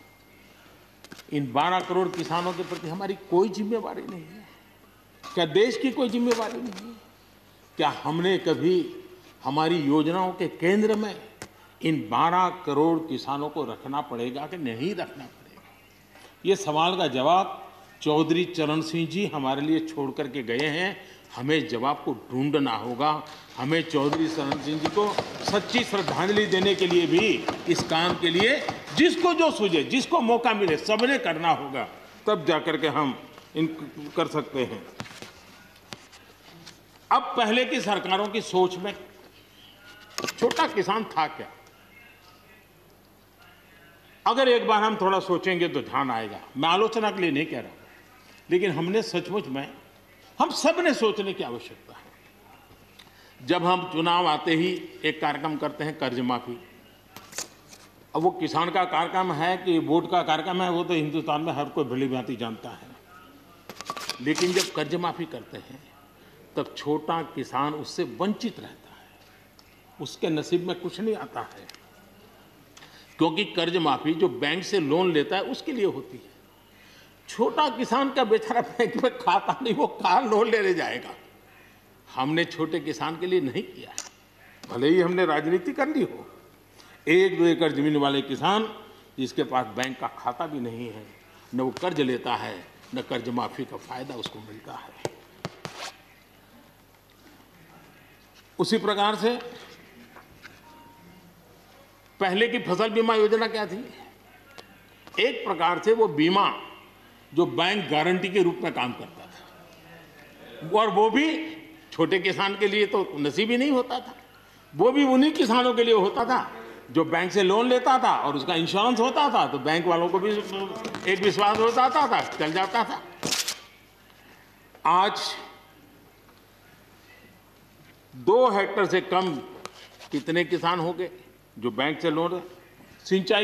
इन 12 करोड़ किसानों के प्रति हमारी कोई जिम्मेवारी नहीं है? क्या देश की कोई जिम्मेवारी नहीं है? क्या हमने कभी हमारी योजनाओं के केंद्र में इन 12 करोड़ किसानों को रखना पड़ेगा कि नहीं रखना पड़ेगा? ये सवाल का जवाब चौधरी चरण सिंह जी हमारे लिए छोड़ करके गए हैं। हमें जवाब को ढूंढना होगा। हमें चौधरी चरण सिंह जी को सच्ची श्रद्धांजलि देने के लिए भी इस काम के लिए जिसको जो सूझे, जिसको मौका मिले, सबने करना होगा, तब जाकर के हम इन कर सकते हैं। अब पहले की सरकारों की सोच में छोटा किसान था क्या? अगर एक बार हम थोड़ा सोचेंगे तो ध्यान आएगा। मैं आलोचना के लिए नहीं कह रहा, लेकिन हमने सचमुच में हम सब ने सोचने की आवश्यकता है। जब हम चुनाव आते ही एक कार्यक्रम करते हैं कर्ज माफी। अब वो किसान का कार्यक्रम है कि वोट का कार्यक्रम है, वो तो हिंदुस्तान में हर कोई भली भांति जानता है। लेकिन जब कर्ज माफी करते हैं तब छोटा किसान उससे वंचित रहता है, उसके नसीब में कुछ नहीं आता है, क्योंकि कर्ज माफी जो बैंक से लोन लेता है उसके लिए होती है। छोटा किसान का बेचारा बैंक में खाता नहीं, वो कार लोन लेने जाएगा। हमने छोटे किसान के लिए नहीं किया है। भले ही हमने राजनीति कर ली हो, 1-2 एकड़ जमीन वाले किसान जिसके पास बैंक का खाता भी नहीं है, न वो कर्ज लेता है, न कर्ज माफी का फायदा उसको मिलता है। उसी प्रकार से पहले की फसल बीमा योजना क्या थी? एक प्रकार से वो बीमा जो बैंक गारंटी के रूप में काम करता था, और वो भी छोटे किसान के लिए तो नसीब ही नहीं होता था। वो भी उन्हीं किसानों के लिए होता था जो बैंक से लोन लेता था और उसका इंश्योरेंस होता था, तो बैंक वालों को भी एक विश्वास हो जाता था, चल जाता था। आज 2 हेक्टेयर से कम कितने किसान हो गए जो बैंक से लोन? सिंचाई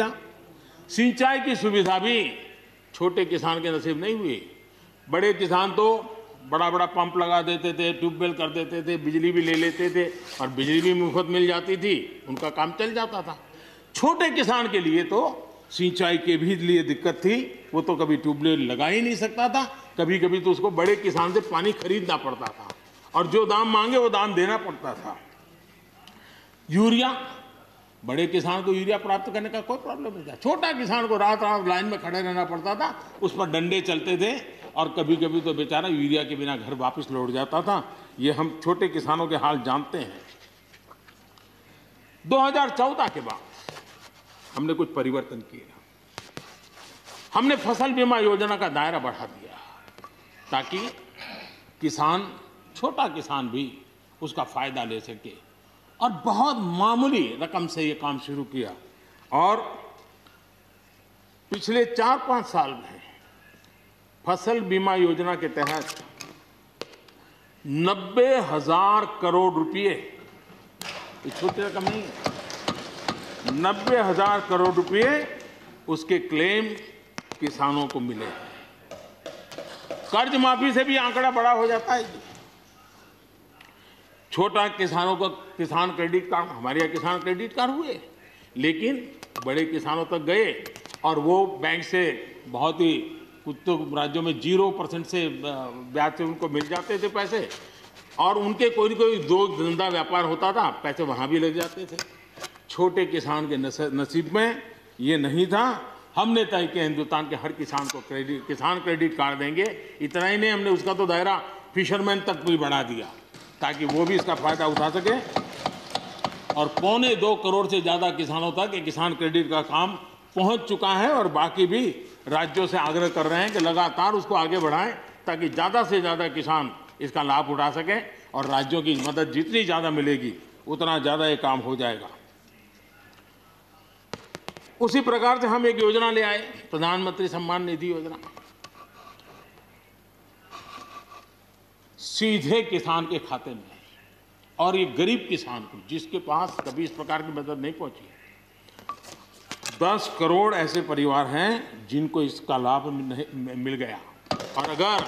की सुविधा भी छोटे किसान के नसीब नहीं हुई। बड़े किसान तो बड़ा बड़ा पंप लगा देते थे, ट्यूबवेल कर देते थे, बिजली भी ले लेते थे और बिजली भी मुफ्त मिल जाती थी, उनका काम चल जाता था। छोटे किसान के लिए तो सिंचाई के भी लिए दिक्कत थी, वो तो कभी ट्यूबवेल लगा ही नहीं सकता था, कभी कभी तो उसको बड़े किसान से पानी खरीदना पड़ता था और जो दाम मांगे वो दाम देना पड़ता था। यूरिया, बड़े किसान को यूरिया प्राप्त करने का कोई प्रॉब्लम नहीं था। छोटा किसान को रात रात लाइन में खड़े रहना पड़ता था, उस पर डंडे चलते थे और कभी कभी तो बेचारा यूरिया के बिना घर वापस लौट जाता था। ये हम छोटे किसानों के हाल जानते हैं। 2014 के बाद हमने कुछ परिवर्तन किए। हमने फसल बीमा योजना का दायरा बढ़ा दिया ताकि किसान, छोटा किसान भी उसका फायदा ले सके, और बहुत मामूली रकम से ये काम शुरू किया। और पिछले 4-5 साल में फसल बीमा योजना के तहत 90,000 करोड़ रुपए, ये छोटी रकम नहीं है, 90,000 करोड़ रुपए उसके क्लेम किसानों को मिले। कर्ज माफी से भी आंकड़ा बड़ा हो जाता है। छोटा किसानों को किसान क्रेडिट कार्ड, हमारे यहाँ किसान क्रेडिट कार्ड हुए, लेकिन बड़े किसानों तक गए और वो बैंक से बहुत ही, कुछ तो राज्यों में 0% से ब्याज से उनको मिल जाते थे पैसे, और उनके कोई न कोई दो धंधा व्यापार होता था, पैसे वहाँ भी लग जाते थे। छोटे किसान के नसीब में ये नहीं था। हमने तय किया हिंदुस्तान के हर किसान को किसान क्रेडिट कार्ड देंगे। इतना ही नहीं, हमने उसका तो दायरा फिशरमैन तक भी बढ़ा दिया ताकि वो भी इसका फायदा उठा सके। और 2.25 करोड़ से ज़्यादा किसानों तक ये किसान क्रेडिट का काम पहुंच चुका है, और बाकी भी राज्यों से आग्रह कर रहे हैं कि लगातार उसको आगे बढ़ाएं ताकि ज़्यादा से ज़्यादा किसान इसका लाभ उठा सकें, और राज्यों की मदद जितनी ज़्यादा मिलेगी उतना ज़्यादा ये काम हो जाएगा। उसी प्रकार से हम एक योजना ले आए, प्रधानमंत्री सम्मान निधि योजना। सीधे किसान के खाते में, और ये गरीब किसान को, जिसके पास कभी इस प्रकार की मदद नहीं पहुंची। 10 करोड़ ऐसे परिवार हैं जिनको इसका लाभ मिल गया। और अगर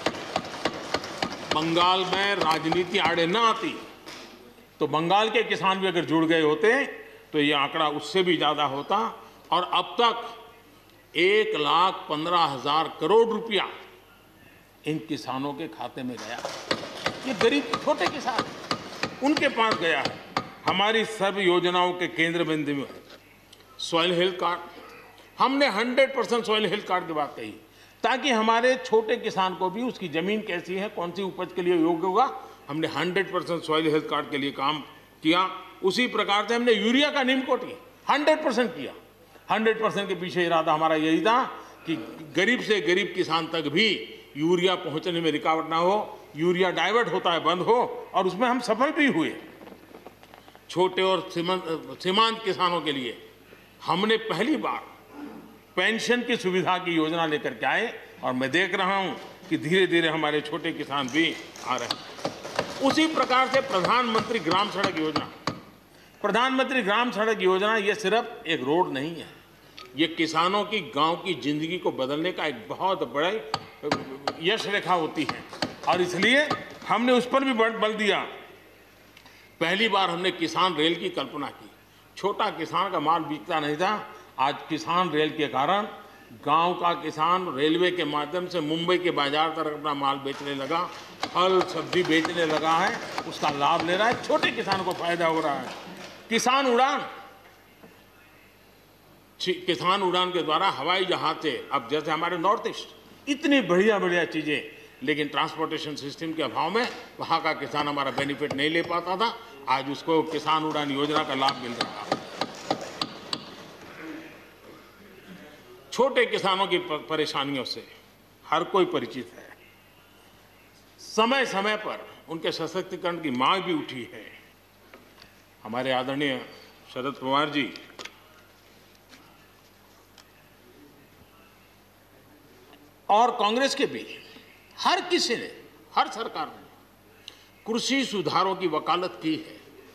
बंगाल में राजनीति आड़े न आती तो बंगाल के किसान भी अगर जुड़ गए होते तो ये आंकड़ा उससे भी ज्यादा होता। और अब तक 1,15,000 करोड़ रुपया इन किसानों के खाते में गया। ये गरीब छोटे किसान, उनके पास गया है। हमारी सब योजनाओं के केंद्र बिंदु में सॉइल हेल्थ कार्ड, हमने 100% सॉइल हेल्थ कार्ड की बात कही, ताकि हमारे छोटे किसान को भी उसकी जमीन कैसी है, कौन सी उपज के लिए योग्य होगा, हमने 100% सॉइल हेल्थ कार्ड के लिए काम किया। उसी प्रकार से हमने यूरिया का निमकोटी 100% किया। 100% के पीछे इरादा हमारा यही था कि गरीब से गरीब किसान तक भी यूरिया पहुंचने में रुकावट ना हो, यूरिया डाइवर्ट होता है बंद हो, और उसमें हम सफल भी हुए। छोटे और सीमांत किसानों के लिए हमने पहली बार पेंशन की सुविधा की योजना लेकर के आए, और मैं देख रहा हूं कि धीरे धीरे हमारे छोटे किसान भी आ रहे हैं। उसी प्रकार से प्रधानमंत्री ग्राम सड़क योजना, प्रधानमंत्री ग्राम सड़क योजना ये सिर्फ एक रोड नहीं है, ये किसानों की गांव की जिंदगी को बदलने का एक बहुत बड़ा यश रेखा होती है, और इसलिए हमने उस पर भी बल दिया। पहली बार हमने किसान रेल की कल्पना की। छोटा किसान का माल बिकता नहीं था, आज किसान रेल के कारण गांव का किसान रेलवे के माध्यम से मुंबई के बाजार तक अपना माल बेचने लगा, फल सब्जी बेचने लगा है, उसका लाभ ले रहा है, छोटे किसान को फायदा हो रहा है। किसान उड़ान के द्वारा हवाई जहाज से, अब जैसे हमारे नॉर्थ ईस्ट इतनी बढ़िया बढ़िया चीजें, लेकिन ट्रांसपोर्टेशन सिस्टम के अभाव में वहां का किसान हमारा बेनिफिट नहीं ले पाता था, आज उसको किसान उड़ान योजना का लाभ मिल रहा है। छोटे किसानों की परेशानियों से हर कोई परिचित है। समय समय पर उनके सशक्तिकरण की मांग भी उठी है। हमारे आदरणीय शरद पवार जी और कांग्रेस के भी हर किसी ने, हर सरकार ने कृषि सुधारों की वकालत की है।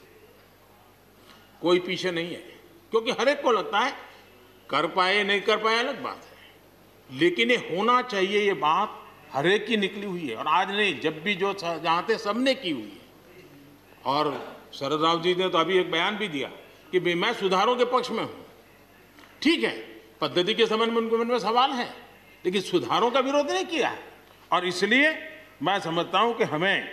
कोई पीछे नहीं है, क्योंकि हर एक को लगता है कर पाए नहीं कर पाए अलग बात है, लेकिन ये होना चाहिए, ये बात हर एक की निकली हुई है। और आज नहीं, जब भी जो चाहते सबने की हुई है। और शरद राव जी ने तो अभी एक बयान भी दिया कि भाई मैं सुधारों के पक्ष में हूं। ठीक है, पद्धति के संबंध में उनके मन में सवाल है, लेकिन सुधारों का विरोध नहीं किया है। और इसलिए मैं समझता हूं कि हमें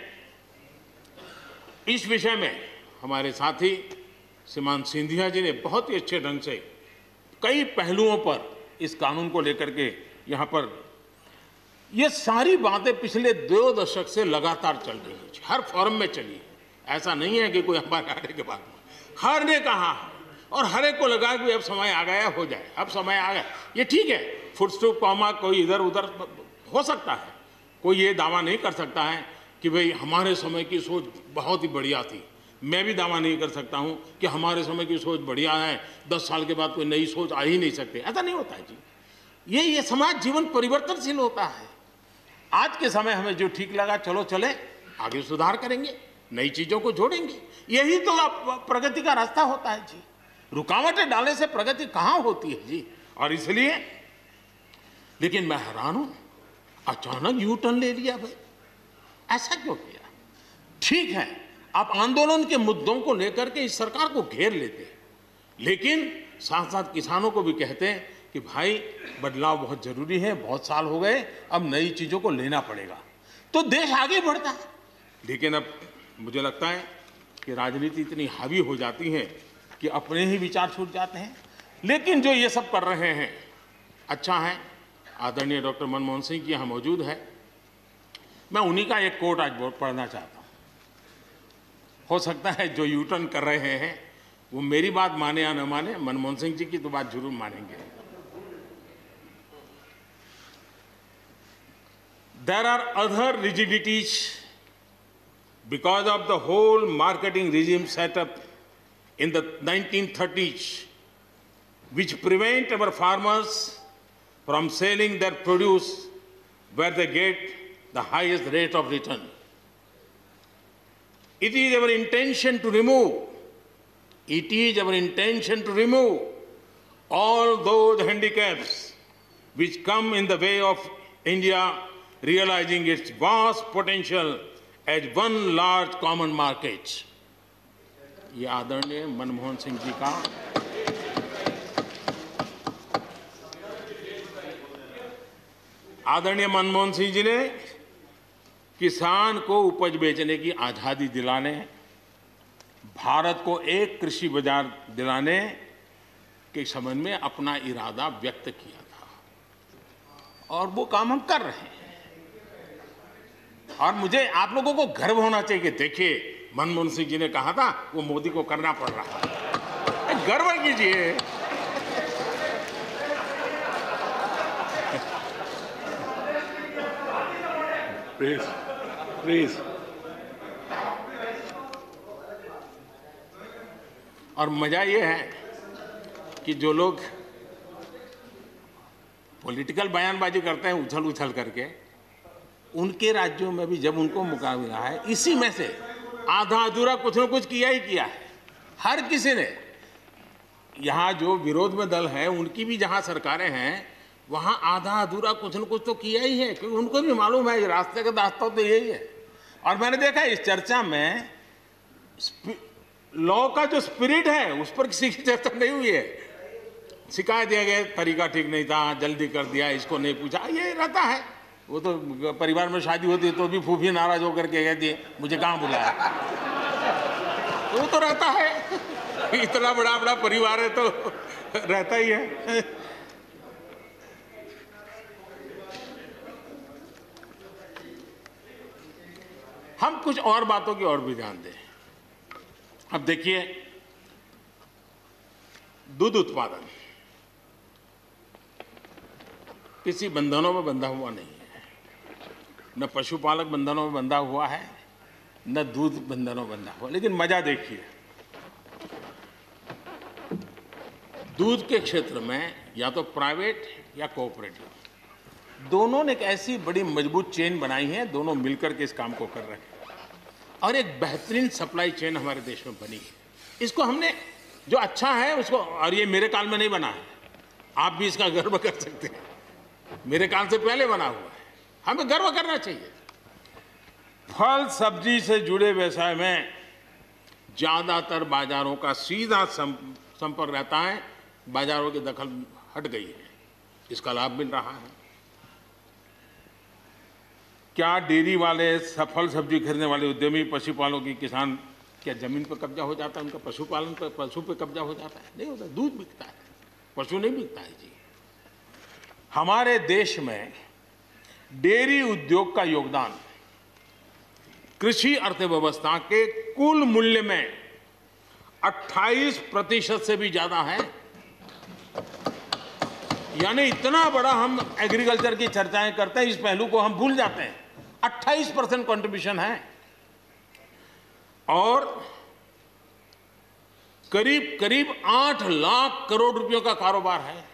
इस विषय में हमारे साथी श्रीमान सिंधिया जी ने बहुत ही अच्छे ढंग से कई पहलुओं पर इस कानून को लेकर के यहाँ पर ये सारी बातें पिछले 2 दशक से लगातार चल रही है, हर फोरम में चली है। ऐसा नहीं है कि कोई हमारे आने के बाद हर ने कहा है, और हर एक को लगा कि अब समय आ गया, हो जाए, अब समय आ गया। ये ठीक है, फुट स्टॉप कॉमा कोई इधर उधर हो सकता है, कोई ये दावा नहीं कर सकता है कि भाई हमारे समय की सोच बहुत ही बढ़िया थी। मैं भी दावा नहीं कर सकता हूं कि हमारे समय की सोच बढ़िया है, 10 साल के बाद कोई नई सोच आ ही नहीं सकती। ऐसा नहीं होता है जी। ये समाज जीवन परिवर्तनशील होता है। आज के समय हमें जो ठीक लगा, चलो चले, आगे सुधार करेंगे, नई चीजों को जोड़ेंगे। यही तो प्रगति का रास्ता होता है जी। रुकावटें डालने से प्रगति कहां होती है जी। और इसलिए, लेकिन मैं हैरान हूं, अचानक यू टर्न ले लिया भाई, ऐसा क्यों किया? ठीक है, आप आंदोलन के मुद्दों को लेकर के इस सरकार को घेर लेते, लेकिन साथ साथ किसानों को भी कहते हैं कि भाई बदलाव बहुत जरूरी है, बहुत साल हो गए, अब नई चीजों को लेना पड़ेगा, तो देश आगे बढ़ता है। लेकिन अब मुझे लगता है कि राजनीति इतनी हावी हो जाती है कि अपने ही विचार छूट जाते हैं। लेकिन जो ये सब कर रहे हैं अच्छा है। आदरणीय डॉक्टर मनमोहन सिंह जी यहाँ मौजूद है, मैं उन्हीं का एक कोट आज पढ़ना चाहता हूँ। हो सकता है जो यू टर्न कर रहे हैं वो मेरी बात माने या न माने, मनमोहन सिंह जी की तो बात जरूर मानेंगे। There are other rigidities because of the whole marketing regime set up in the 1930s, which prevent our farmers from selling their produce where they get the highest rate of return. It is our intention to remove all those handicaps which come in the way of India realizing its vast potential as one large common market. ये आदरणीय मनमोहन सिंह जी का आदरणीय मनमोहन सिंह जी ने किसान को उपज बेचने की आजादी दिलाने, भारत को एक कृषि बाजार दिलाने के संबंध में अपना इरादा व्यक्त किया था और वो काम हम कर रहे हैं। और मुझे आप लोगों को गर्व होना चाहिए कि देखिए, मनमोहन सिंह जी ने कहा था वो मोदी को करना पड़ रहा है। गर्व कीजिए। Please please. और मजा ये है कि जो लोग पॉलिटिकल बयानबाजी करते हैं उछल उछल करके, उनके राज्यों में भी जब उनको मौका मिला है, इसी में से आधा अधूरा कुछ न कुछ किया ही किया है। हर किसी ने, यहाँ जो विरोध में दल है उनकी भी जहाँ सरकारें हैं वहाँ आधा अधूरा कुछ न कुछ तो किया ही है, क्योंकि उनको भी मालूम है रास्ते का रास्ता तो यही है। और मैंने देखा इस चर्चा में लॉ का जो स्पिरिट है उस पर किसी की चर्चा नहीं हुई है। शिकायत दिया गया तरीका ठीक नहीं था, जल्दी कर दिया, इसको नहीं पूछा, ये रहता है। वो तो परिवार में शादी होती है तो भी फूफी नाराज होकर के कहती है मुझे कहाँ बुलाया। वो तो रहता है, इतना बड़ा बड़ा परिवार है तो रहता ही है। हम कुछ और बातों की ओर भी ध्यान दें। अब देखिए, दूध उत्पादन किसी बंधनों में बंधा हुआ नहीं है, न पशुपालक बंधनों में बंधा हुआ है, न दूध बंधनों में बंधा हुआ। लेकिन मजा देखिए, दूध के क्षेत्र में या तो प्राइवेट या कोऑपरेटिव, दोनों ने एक ऐसी बड़ी मजबूत चेन बनाई है, दोनों मिलकर के इस काम को कर रहे हैं और एक बेहतरीन सप्लाई चेन हमारे देश में बनी है। इसको हमने जो अच्छा है उसको, और ये मेरे काल में नहीं बना है, आप भी इसका गर्व कर सकते हैं, मेरे काल से पहले बना हुआ है, हमें गर्व करना चाहिए। फल सब्जी से जुड़े व्यवसाय में ज्यादातर बाजारों का सीधा संपर्क रहता है, बाजारों की दखल हट गई है, इसका लाभ मिल रहा है। क्या डेयरी वाले, फल सब्जी खरीदने वाले उद्यमी, पशुपालकों की किसान, क्या जमीन पर कब्जा हो जाता है उनका? पशुपालन पर, पशु पे कब्जा हो जाता है? नहीं होता, दूध बिकता है, पशु नहीं बिकता है जी। हमारे देश में डेयरी उद्योग का योगदान कृषि अर्थव्यवस्था के कुल मूल्य में 28% से भी ज्यादा है। यानी इतना बड़ा हम एग्रीकल्चर की चर्चाएं करते हैं, इस पहलू को हम भूल जाते हैं। 28% कंट्रीब्यूशन है और करीब करीब 8 लाख करोड़ रुपयों का कारोबार है।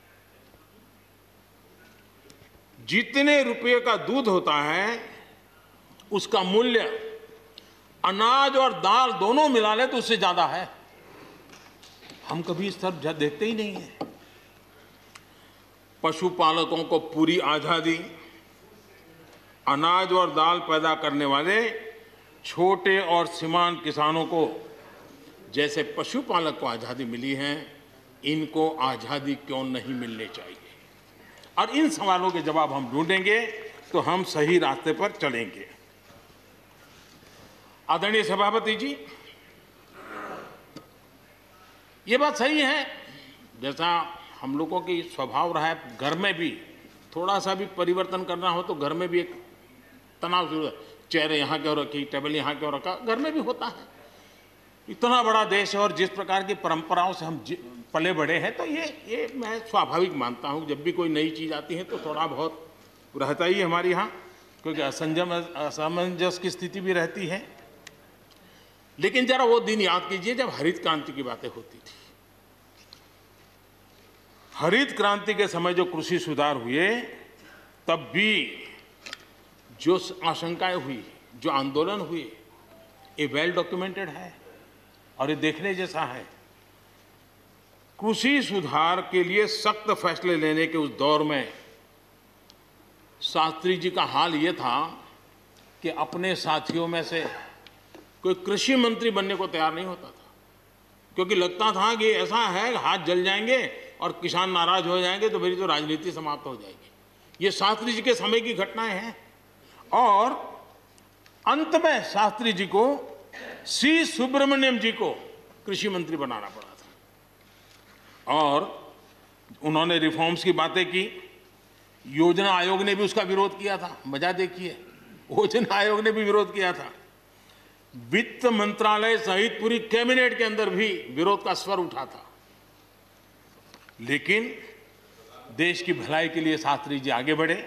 जितने रुपये का दूध होता है उसका मूल्य अनाज और दाल दोनों मिला ले तो उससे ज्यादा है। हम कभी इस तरफ देखते ही नहीं है। पशुपालकों को पूरी आजादी, अनाज और दाल पैदा करने वाले छोटे और सीमांत किसानों को जैसे पशुपालक को आजादी मिली है, इनको आजादी क्यों नहीं मिलनी चाहिए? और इन सवालों के जवाब हम ढूंढेंगे तो हम सही रास्ते पर चलेंगे। आदरणीय सभापति जी, ये बात सही है, जैसा हम लोगों की स्वभाव रहा है, घर में भी थोड़ा सा भी परिवर्तन करना हो तो घर में भी एक तनाव शुरू है। चेयर यहाँ क्यों रखी, टेबल यहाँ क्यों रखा, घर में भी होता है। इतना बड़ा देश है और जिस प्रकार की परंपराओं से हम पले बड़े हैं, तो ये मैं स्वाभाविक मानता हूँ। जब भी कोई नई चीज़ आती है तो थोड़ा बहुत रहता ही हमारे यहाँ, क्योंकि असमंजस की स्थिति भी रहती है। लेकिन जरा वो दिन याद कीजिए जब हरित क्रांति की बातें होती थी। हरित क्रांति के समय जो कृषि सुधार हुए, तब भी जो आशंकाएं हुई, जो आंदोलन हुए, ये वेल डॉक्यूमेंटेड है और ये देखने जैसा है। कृषि सुधार के लिए सख्त फैसले लेने के उस दौर में शास्त्री जी का हाल ये था कि अपने साथियों में से कोई कृषि मंत्री बनने को तैयार नहीं होता था, क्योंकि लगता था कि ऐसा है हाथ जल जाएंगे और किसान नाराज हो जाएंगे तो मेरी तो राजनीति समाप्त हो जाएगी। ये शास्त्री जी के समय की घटनाएं हैं। और अंत में शास्त्री जी को सी सुब्रमण्यम जी को कृषि मंत्री बनाना पड़ा था। और उन्होंने रिफॉर्म्स की बातें की। योजना आयोग ने भी उसका विरोध किया था। मजा देखिए, योजना आयोग ने भी विरोध किया था। वित्त मंत्रालय सहित पूरी कैबिनेट के अंदर भी विरोध का स्वर उठा था। लेकिन देश की भलाई के लिए शास्त्री जी आगे बढ़े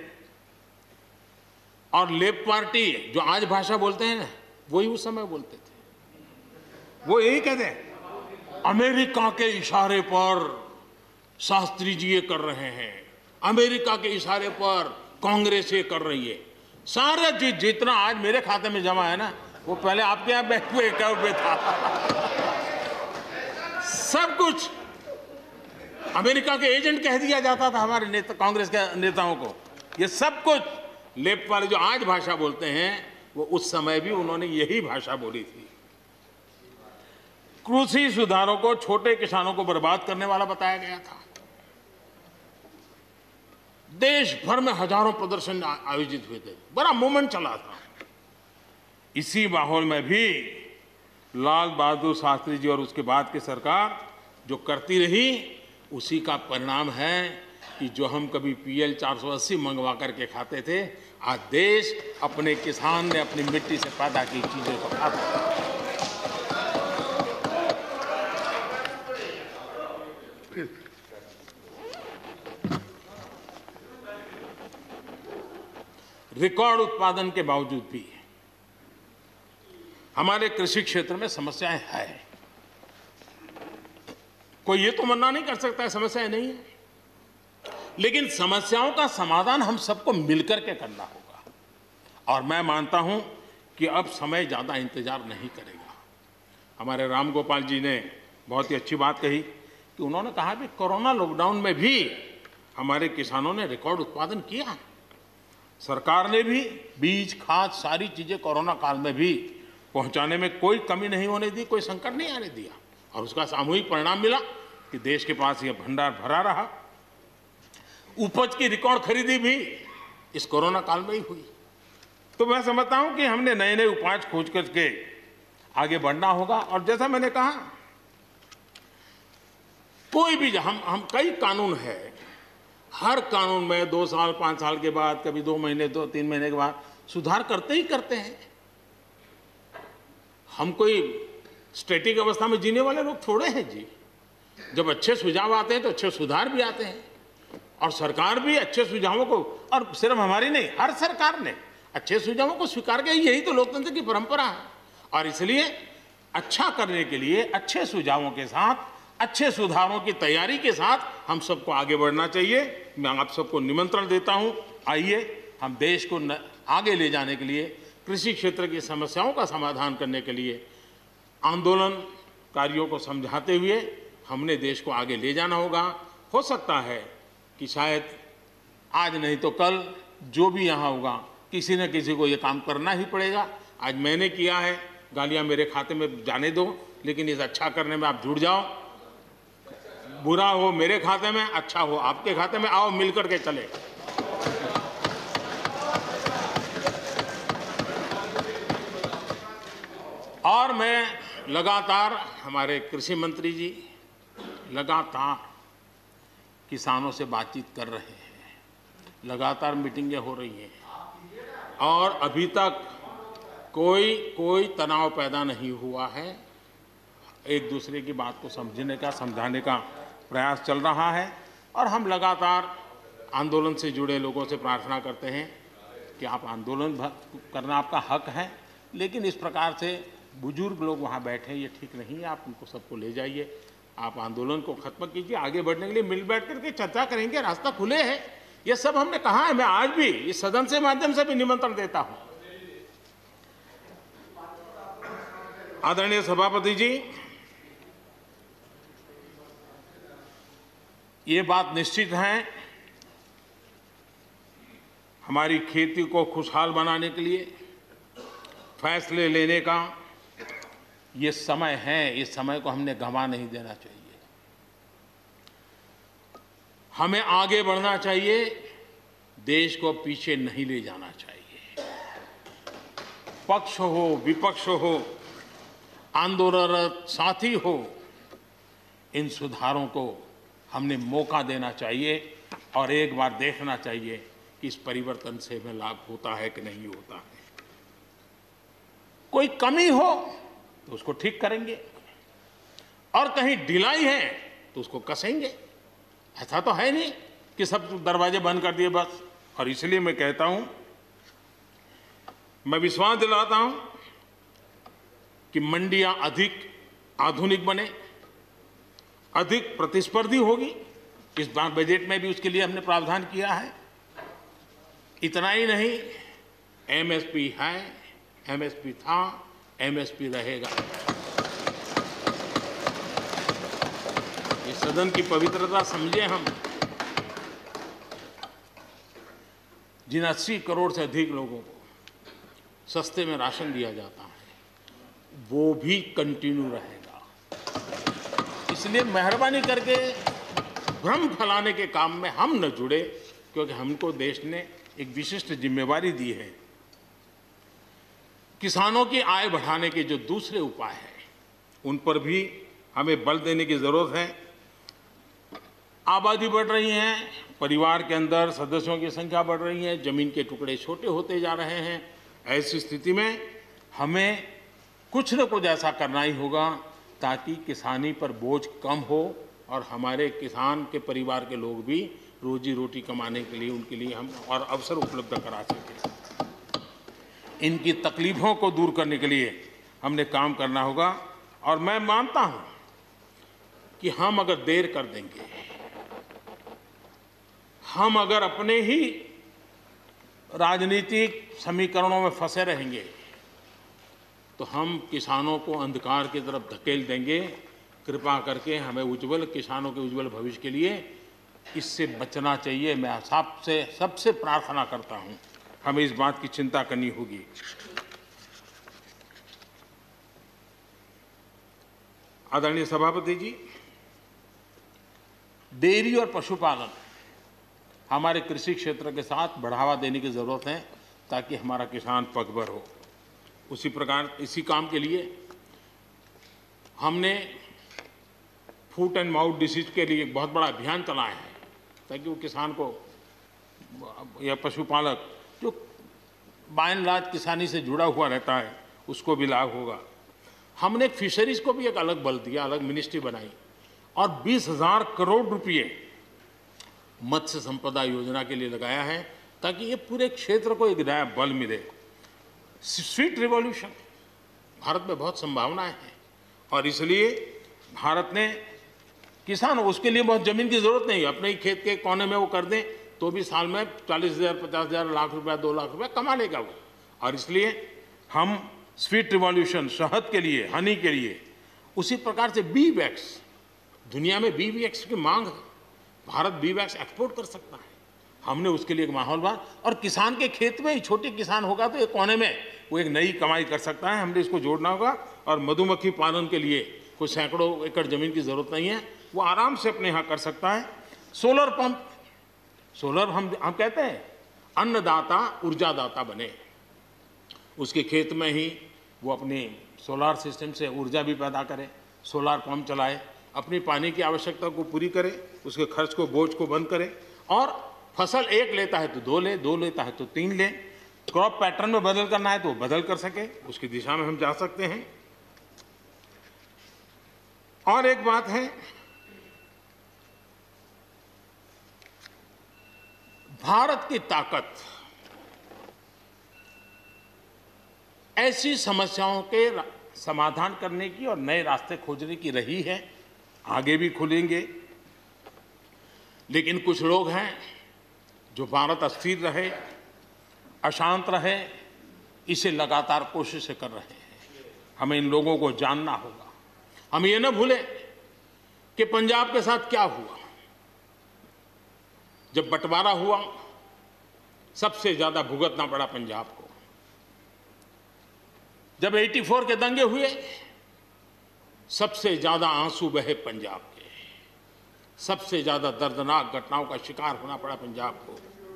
और लेफ्ट पार्टी जो आज भाषा बोलते हैं ना, वही उस समय बोलते थे। वो यही कहते हैं, अमेरिका के इशारे पर शास्त्री जी ये कर रहे हैं, अमेरिका के इशारे पर कांग्रेस ये कर रही है। सारा जितना आज मेरे खाते में जमा है ना, वो पहले आपके यहाँ बैंक में अकाउंट में था। सब कुछ अमेरिका के एजेंट कह दिया जाता था हमारे नेता, कांग्रेस के नेताओं को। ये सब कुछ लेफ्ट वाले जो आज भाषा बोलते हैं, वो उस समय भी उन्होंने यही भाषा बोली थी। कृषि सुधारों को छोटे किसानों को बर्बाद करने वाला बताया गया था। देश भर में हजारों प्रदर्शन आयोजित हुए थे, बड़ा मूवमेंट चला था। इसी माहौल में भी लाल बहादुर शास्त्री जी और उसके बाद की सरकार जो करती रही, उसी का परिणाम है कि जो हम कभी PL 480 मंगवा करके खाते थे, आज देश अपने किसान ने अपनी मिट्टी से पैदा की चीजों को खाता है। रिकॉर्ड उत्पादन के बावजूद भी हमारे कृषि क्षेत्र में समस्याएं हैं। कोई ये तो मना नहीं कर सकता है समस्याएं नहीं है, लेकिन समस्याओं का समाधान हम सबको मिलकर के करना होगा। और मैं मानता हूं कि अब समय ज्यादा इंतजार नहीं करेगा। हमारे राम गोपाल जी ने बहुत ही अच्छी बात कही कि उन्होंने कहा कि कोरोना लॉकडाउन में भी हमारे किसानों ने रिकॉर्ड उत्पादन किया। सरकार ने भी बीज, खाद, सारी चीजें कोरोना काल में भी पहुंचाने में कोई कमी नहीं होने दी, कोई संकट नहीं आने दिया। और उसका सामूहिक परिणाम मिला कि देश के पास यह भंडार भरा रहा। उपज की रिकॉर्ड खरीदी भी इस कोरोना काल में ही हुई। तो मैं समझता हूं कि हमने नए नए उपाय खोज करके आगे बढ़ना होगा। और जैसा मैंने कहा, कोई भी हम कई कानून है, हर कानून में 2 साल 5 साल के बाद, कभी 2 महीने 2-3 महीने के बाद सुधार करते ही करते हैं। हम कोई स्टैटिक अवस्था में जीने वाले लोग थोड़े हैं जी। जब अच्छे सुझाव आते हैं तो अच्छे सुधार भी आते हैं, और सरकार भी अच्छे सुझावों को, और सिर्फ हमारी नहीं, हर सरकार ने अच्छे सुझावों को स्वीकार किया। यही तो लोकतंत्र की परंपरा है। और इसलिए अच्छा करने के लिए अच्छे सुझावों के साथ, अच्छे सुधारों की तैयारी के साथ हम सबको आगे बढ़ना चाहिए। मैं आप सबको निमंत्रण देता हूं, आइए हम देश को आगे ले जाने के लिए, कृषि क्षेत्र की समस्याओं का समाधान करने के लिए आंदोलनकारियों को समझाते हुए हमने देश को आगे ले जाना होगा। हो सकता है कि शायद आज नहीं तो कल जो भी यहाँ होगा, किसी न किसी को ये काम करना ही पड़ेगा। आज मैंने किया है, गालियाँ मेरे खाते में जाने दो, लेकिन इस अच्छा करने में आप जुड़ जाओ। बुरा हो मेरे खाते में, अच्छा हो आपके खाते में, आओ मिलकर के चले। और मैं लगातार, हमारे कृषि मंत्री जी लगातार किसानों से बातचीत कर रहे हैं, लगातार मीटिंगें हो रही हैं, और अभी तक कोई तनाव पैदा नहीं हुआ है। एक दूसरे की बात को समझने का, समझाने का प्रयास चल रहा है। और हम लगातार आंदोलन से जुड़े लोगों से प्रार्थना करते हैं कि आप आंदोलन करना आपका हक है, लेकिन इस प्रकार से बुजुर्ग लोग वहाँ बैठे, ये ठीक नहीं है। आप उनको सबको ले जाइए, आप आंदोलन को खत्म कीजिए। आगे बढ़ने के लिए मिल बैठ करके चर्चा करेंगे, रास्ता खुले है। ये सब हमने कहा है। मैं आज भी इस सदन से माध्यम से भी निमंत्रण देता हूं। आदरणीय सभापति जी, ये बात निश्चित है, हमारी खेती को खुशहाल बनाने के लिए फैसले लेने का ये समय है। इस समय को हमने गंवा नहीं देना चाहिए। हमें आगे बढ़ना चाहिए, देश को पीछे नहीं ले जाना चाहिए। पक्ष हो, विपक्ष हो, आंदोलनरत साथी हो, इन सुधारों को हमने मौका देना चाहिए और एक बार देखना चाहिए कि इस परिवर्तन से हमें लाभ होता है कि नहीं होता है। कोई कमी हो तो उसको ठीक करेंगे और कहीं ढिलाई है तो उसको कसेंगे। ऐसा तो है नहीं कि सब दरवाजे बंद कर दिए बस। और इसलिए मैं कहता हूं, मैं विश्वास दिलाता हूं कि मंडियां अधिक आधुनिक बने, अधिक प्रतिस्पर्धी होगी। इस बार बजट में भी उसके लिए हमने प्रावधान किया है। इतना ही नहीं, एमएसपी है, एमएसपी था, एमएसपी रहेगा। इस सदन की पवित्रता समझे हम। जिन 80 करोड़ से अधिक लोगों को सस्ते में राशन दिया जाता है, वो भी कंटिन्यू रहेगा। इसलिए मेहरबानी करके भ्रम फैलाने के काम में हम न जुड़े, क्योंकि हमको देश ने एक विशिष्ट जिम्मेवारी दी है। किसानों की आय बढ़ाने के जो दूसरे उपाय हैं, उन पर भी हमें बल देने की जरूरत है। आबादी बढ़ रही है, परिवार के अंदर सदस्यों की संख्या बढ़ रही है, जमीन के टुकड़े छोटे होते जा रहे हैं। ऐसी स्थिति में हमें कुछ न कुछ ऐसा करना ही होगा ताकि किसानी पर बोझ कम हो और हमारे किसान के परिवार के लोग भी रोजी रोटी कमाने के लिए, उनके लिए हम और अवसर उपलब्ध करा सकें। इनकी तकलीफों को दूर करने के लिए हमने काम करना होगा। और मैं मानता हूं कि हम अगर देर कर देंगे, हम अगर अपने ही राजनीतिक समीकरणों में फंसे रहेंगे, तो हम किसानों को अंधकार की तरफ धकेल देंगे। कृपा करके हमें किसानों के उज्जवल भविष्य के लिए इससे बचना चाहिए। मैं सबसे प्रार्थना करता हूं, हमें इस बात की चिंता करनी होगी। आदरणीय सभापति जी, डेयरी और पशुपालन हमारे कृषि क्षेत्र के साथ बढ़ावा देने की जरूरत है ताकि हमारा किसान पगभर हो। उसी प्रकार इसी काम के लिए हमने फुट एंड माउथ डिसीज के लिए एक बहुत बड़ा अभियान चलाया है ताकि वो किसान को या पशुपालक जो बाय एंड लार्ज किसानी से जुड़ा हुआ रहता है उसको भी लाभ होगा। हमने फिशरीज को भी एक अलग बल दिया, अलग मिनिस्ट्री बनाई और 20,000 करोड़ रुपए मत्स्य संपदा योजना के लिए लगाया है ताकि ये पूरे क्षेत्र को एक नया बल मिले। स्वीट रिवॉल्यूशन, भारत में बहुत संभावनाएं हैं और इसलिए भारत ने किसान, उसके लिए बहुत जमीन की जरूरत नहीं, अपने ही खेत के कोने में वो कर दें तो भी साल में 40,000, 50,000, लाख रुपया, 2 लाख रुपया कमा लेगा वो। और इसलिए हम स्वीट रिवॉल्यूशन, शहद के लिए, हनी के लिए, उसी प्रकार से बी वैक्स, दुनिया में बी वैक्स की मांग है, भारत बी वैक्स एक्सपोर्ट कर सकता है। हमने उसके लिए एक माहौल बना और किसान के खेत में ही छोटे किसान होगा तो एक कोने में वो एक नई कमाई कर सकता है। हमने इसको जोड़ना होगा। और मधुमक्खी पालन के लिए कोई सैकड़ों एकड़ जमीन की जरूरत नहीं है, वो आराम से अपने यहाँ कर सकता है। सोलर पंप, सोलर हम कहते हैं अन्नदाता ऊर्जादाता बने, उसके खेत में ही वो अपनी सोलार सिस्टम से ऊर्जा भी पैदा करे, सोलार पंप चलाए, अपनी पानी की आवश्यकता को पूरी करे, उसके खर्च को, बोझ को बंद करे और फसल एक लेता है तो 2 ले, 2 लेता है तो 3 ले। क्रॉप पैटर्न में बदल करना है तो बदल कर सके, उसकी दिशा में हम जा सकते हैं। और एक बात है, भारत की ताकत ऐसी समस्याओं के समाधान करने की और नए रास्ते खोजने की रही है, आगे भी खुलेंगे। लेकिन कुछ लोग हैं जो भारत अस्थिर रहे, अशांत रहे, इसे लगातार कोशिशें कर रहे हैं। हमें इन लोगों को जानना होगा। हम ये न भूलें कि पंजाब के साथ क्या हुआ। जब बंटवारा हुआ, सबसे ज्यादा भुगतना पड़ा पंजाब को। जब 84 के दंगे हुए, सबसे ज्यादा आंसू बहे पंजाब के, सबसे ज्यादा दर्दनाक घटनाओं का शिकार होना पड़ा पंजाब को।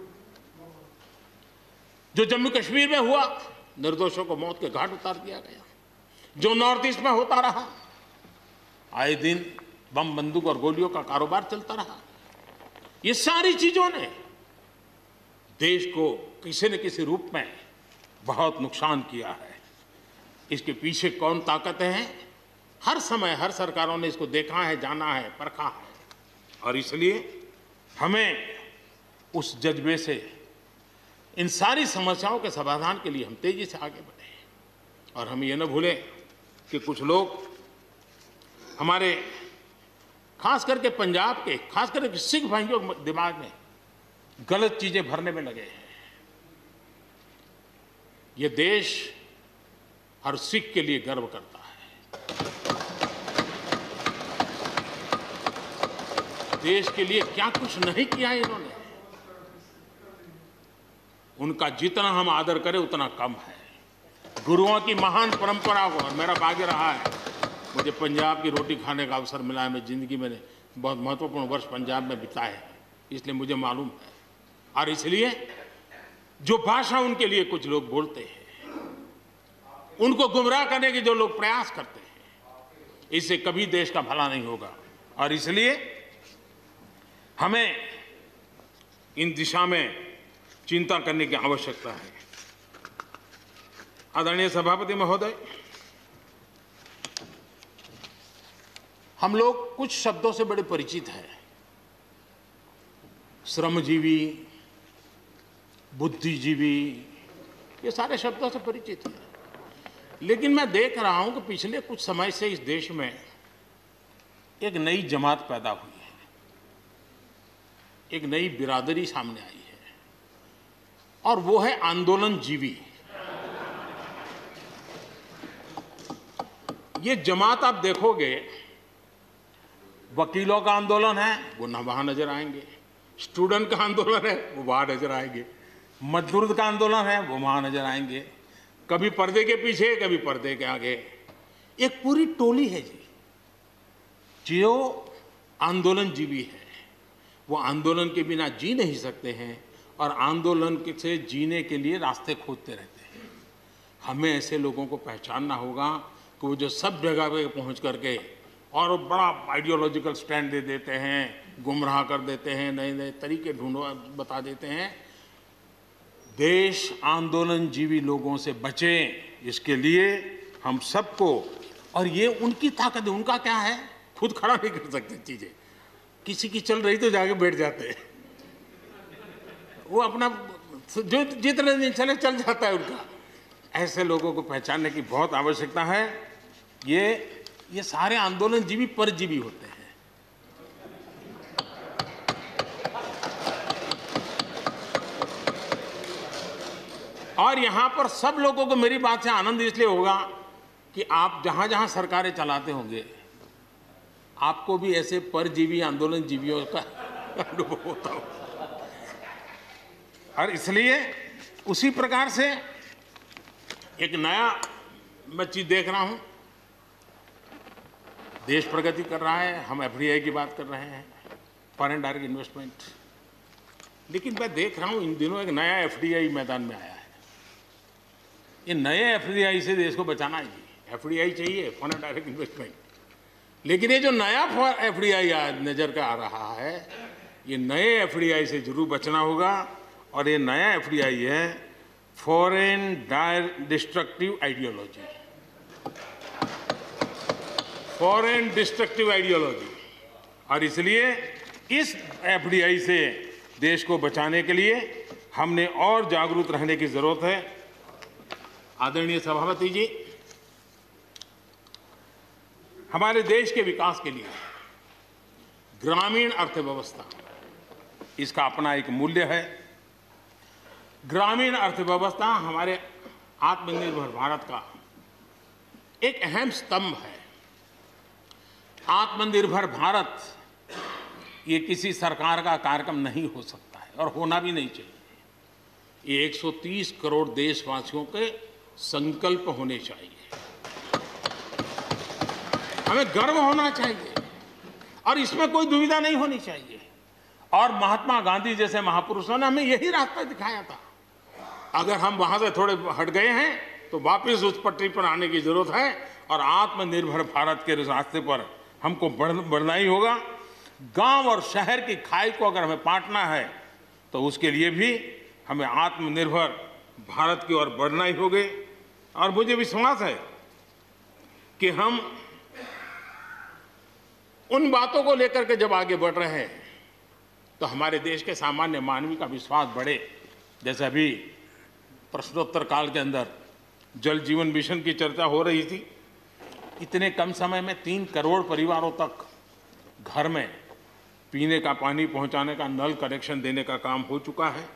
जो जम्मू कश्मीर में हुआ, निर्दोषों को मौत के घाट उतार दिया गया। जो नॉर्थ ईस्ट में होता रहा, आए दिन बम बंदूक और गोलियों का कारोबार चलता रहा। ये सारी चीजों ने देश को किसी न किसी रूप में बहुत नुकसान किया है। इसके पीछे कौन ताकतें हैं, हर समय हर सरकारों ने इसको देखा है, जाना है, परखा है, और इसलिए हमें उस जज्बे से इन सारी समस्याओं के समाधान के लिए हम तेजी से आगे बढ़े। और हम ये न भूलें कि कुछ लोग हमारे खास करके पंजाब के, खास करके सिख भाइयों के दिमाग में गलत चीजें भरने में लगे हैं। ये देश हर सिख के लिए गर्व करता है। देश के लिए क्या कुछ नहीं किया इन्होंने, उनका जितना हम आदर करें उतना कम है। गुरुओं की महान परंपरा को, और मेरा भाग्य रहा है मुझे पंजाब की रोटी खाने का अवसर मिला है। मैं जिंदगी में बहुत महत्वपूर्ण वर्ष पंजाब में बिताए हैं, इसलिए मुझे मालूम है। और इसलिए जो भाषा उनके लिए कुछ लोग बोलते हैं, उनको गुमराह करने के जो लोग प्रयास करते हैं, इससे कभी देश का भला नहीं होगा। और इसलिए हमें इन दिशा में चिंता करने की आवश्यकता है। आदरणीय सभापति महोदय, हम लोग कुछ शब्दों से बड़े परिचित हैं। श्रमजीवी, बुद्धिजीवी, ये सारे शब्दों से परिचित हैं। लेकिन मैं देख रहा हूं कि पिछले कुछ समय से इस देश में एक नई जमात पैदा हुई है, एक नई बिरादरी सामने आई है, और वो है आंदोलनजीवी। ये जमात आप देखोगे, वकीलों का आंदोलन है वो ना वहां नजर आएंगे, स्टूडेंट का आंदोलन है वो वहां नजर आएंगे, मजदूर का आंदोलन है वो वहां नजर आएंगे, कभी पर्दे के पीछे कभी पर्दे के आगे। एक पूरी टोली है जी जो आंदोलनजीवी है। वो आंदोलन के बिना जी नहीं सकते हैं और आंदोलन से जीने के लिए रास्ते खोजते रहते हैं। हमें ऐसे लोगों को पहचानना होगा कि वो जो सब जगह पे पहुंच करके और बड़ा आइडियोलॉजिकल स्टैंड दे देते हैं, गुमराह कर देते हैं, नए नए तरीके बता देते हैं। देश आंदोलनजीवी लोगों से बचे, इसके लिए हम सबको, और ये उनकी ताकत है। उनका क्या है, खुद खड़ा नहीं कर सकते चीजें, किसी की चल रही तो जाके बैठ जाते हैं, वो अपना जो जितने दिन चले चल जाता है उनका। ऐसे लोगों को पहचानने की बहुत आवश्यकता है। ये सारे आंदोलनजीवी परजीवी होते हैं। और यहां पर सब लोगों को मेरी बात से आनंद इसलिए होगा कि आप जहां जहां सरकारें चलाते होंगे, आपको भी ऐसे परजीवी आंदोलनजीवियों का अनुभव होता हो। और इसलिए उसी प्रकार से एक नया मैं चीज देख रहा हूं, देश प्रगति कर रहा है, हम एफडीआई की बात कर रहे हैं, फॉरेन डायरेक्ट इन्वेस्टमेंट, लेकिन मैं देख रहा हूं इन दिनों एक नया एफडीआई मैदान में आया है। ये नए एफडीआई से देश को बचाना है जी। एफडीआई चाहिए, फॉरेन डायरेक्ट इन्वेस्टमेंट, लेकिन ये जो नया एफडीआई नजर का आ रहा है, ये नए एफडीआई से जरूर बचना होगा। और ये नया एफडीआई है foreign destructive ideology, foreign destructive ideology. और इसलिए इस एफडीआई से देश को बचाने के लिए हमने और जागरूक रहने की जरूरत है। आदरणीय सभापति जी, हमारे देश के विकास के लिए ग्रामीण अर्थव्यवस्था, इसका अपना एक मूल्य है। ग्रामीण अर्थव्यवस्था हमारे आत्मनिर्भर भारत का एक अहम स्तंभ है। आत्मनिर्भर भारत ये किसी सरकार का कार्यक्रम नहीं हो सकता है और होना भी नहीं चाहिए। ये 130 करोड़ देशवासियों के संकल्प होने चाहिए। हमें गर्व होना चाहिए और इसमें कोई दुविधा नहीं होनी चाहिए। और महात्मा गांधी जैसे महापुरुषों ने हमें यही रास्ता दिखाया था। अगर हम वहां से थोड़े हट गए हैं तो वापस उस पटरी पर आने की जरूरत है और आत्मनिर्भर भारत के रास्ते पर हमको बढ़ना ही होगा। गांव और शहर की खाई को अगर हमें पाटना है तो उसके लिए भी हमें आत्मनिर्भर भारत की ओर बढ़ना ही होगा। और मुझे विश्वास है कि हम उन बातों को लेकर के जब आगे बढ़ रहे हैं तो हमारे देश के सामान्य मानवी का विश्वास बढ़े। जैसे अभी प्रश्नोत्तर काल के अंदर जल जीवन मिशन की चर्चा हो रही थी। इतने कम समय में 3 करोड़ परिवारों तक घर में पीने का पानी पहुंचाने का, नल कनेक्शन देने का काम हो चुका है।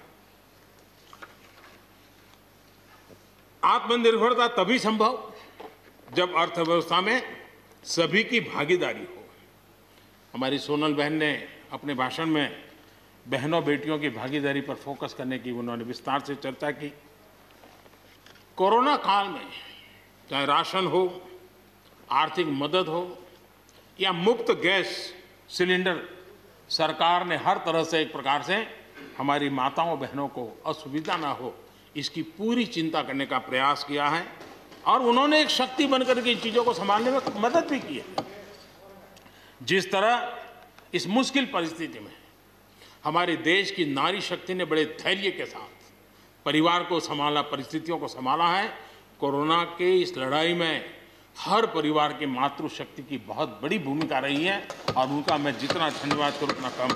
आत्मनिर्भरता तभी संभव जब अर्थव्यवस्था में सभी की भागीदारी हो। हमारी सोनल बहन ने अपने भाषण में बहनों बेटियों की भागीदारी पर फोकस करने की उन्होंने विस्तार से चर्चा की। कोरोना काल में चाहे राशन हो, आर्थिक मदद हो या मुफ्त गैस सिलेंडर, सरकार ने हर तरह से एक प्रकार से हमारी माताओं बहनों को असुविधा ना हो इसकी पूरी चिंता करने का प्रयास किया है। और उन्होंने एक शक्ति बनकर के इन चीज़ों को संभालने में मदद भी की है। जिस तरह इस मुश्किल परिस्थिति में हमारे देश की नारी शक्ति ने बड़े धैर्य के साथ परिवार को संभाला, परिस्थितियों को संभाला है। कोरोना के इस लड़ाई में हर परिवार की मातृशक्ति की बहुत बड़ी भूमिका रही है और उनका मैं जितना धन्यवाद करूं उतना कम।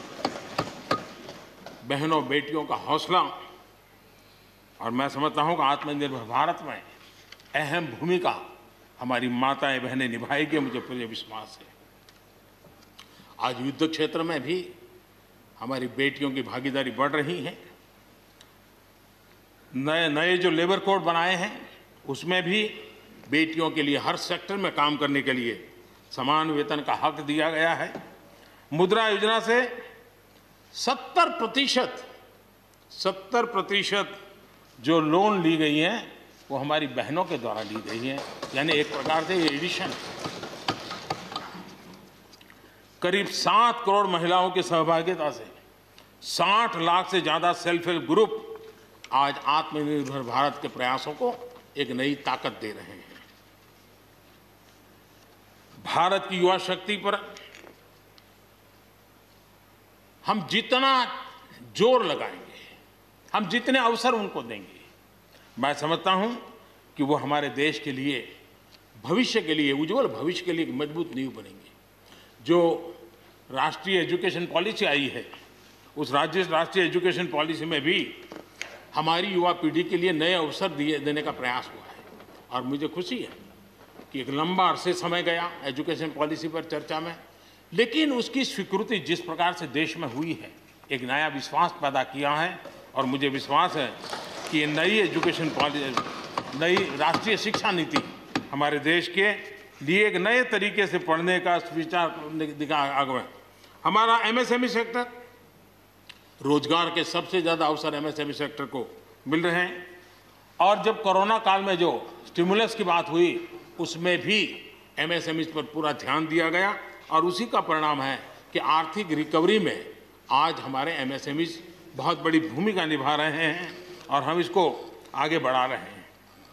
बहनों बेटियों का हौसला और मैं समझता हूं कि आत्मनिर्भर भारत में अहम भूमिका हमारी माताएं बहनें निभाएगी, मुझे पूरे विश्वास है। आज युद्ध क्षेत्र में भी हमारी बेटियों की भागीदारी बढ़ रही है। नए जो लेबर कोड बनाए हैं उसमें भी बेटियों के लिए हर सेक्टर में काम करने के लिए समान वेतन का हक दिया गया है। मुद्रा योजना से 70% जो लोन ली गई हैं वो हमारी बहनों के द्वारा ली गई हैं, यानी एक प्रकार से एडिशन। करीब 7 करोड़ महिलाओं की सहभागिता से 60 लाख से ज़्यादा सेल्फ हेल्प ग्रुप आज आत्मनिर्भर भारत के प्रयासों को एक नई ताकत दे रहे हैं। भारत की युवा शक्ति पर हम जितना जोर लगाएंगे, हम जितने अवसर उनको देंगे, मैं समझता हूं कि वो हमारे देश के लिए, भविष्य के लिए, उज्जवल भविष्य के लिए एक मजबूत नींव बनेंगे। जो राष्ट्रीय एजुकेशन पॉलिसी आई है उस राष्ट्रीय एजुकेशन पॉलिसी में भी हमारी युवा पीढ़ी के लिए नए अवसर देने का प्रयास हुआ है। और मुझे खुशी है कि एक लंबा अरसे समय गया एजुकेशन पॉलिसी पर चर्चा में, लेकिन उसकी स्वीकृति जिस प्रकार से देश में हुई है एक नया विश्वास पैदा किया है। और मुझे विश्वास है कि ये नई एजुकेशन पॉलिसी, नई राष्ट्रीय शिक्षा नीति हमारे देश के लिए एक नए तरीके से पढ़ने का विचार दिखा आगे। हमारा एमएसएमई सेक्टर, रोजगार के सबसे ज़्यादा अवसर एमएसएमई सेक्टर को मिल रहे हैं। और जब कोरोना काल में जो स्टिमुलस की बात हुई उसमें भी एमएसएमई पर पूरा ध्यान दिया गया और उसी का परिणाम है कि आर्थिक रिकवरी में आज हमारे एमएसएमई बहुत बड़ी भूमिका निभा रहे हैं और हम इसको आगे बढ़ा रहे हैं।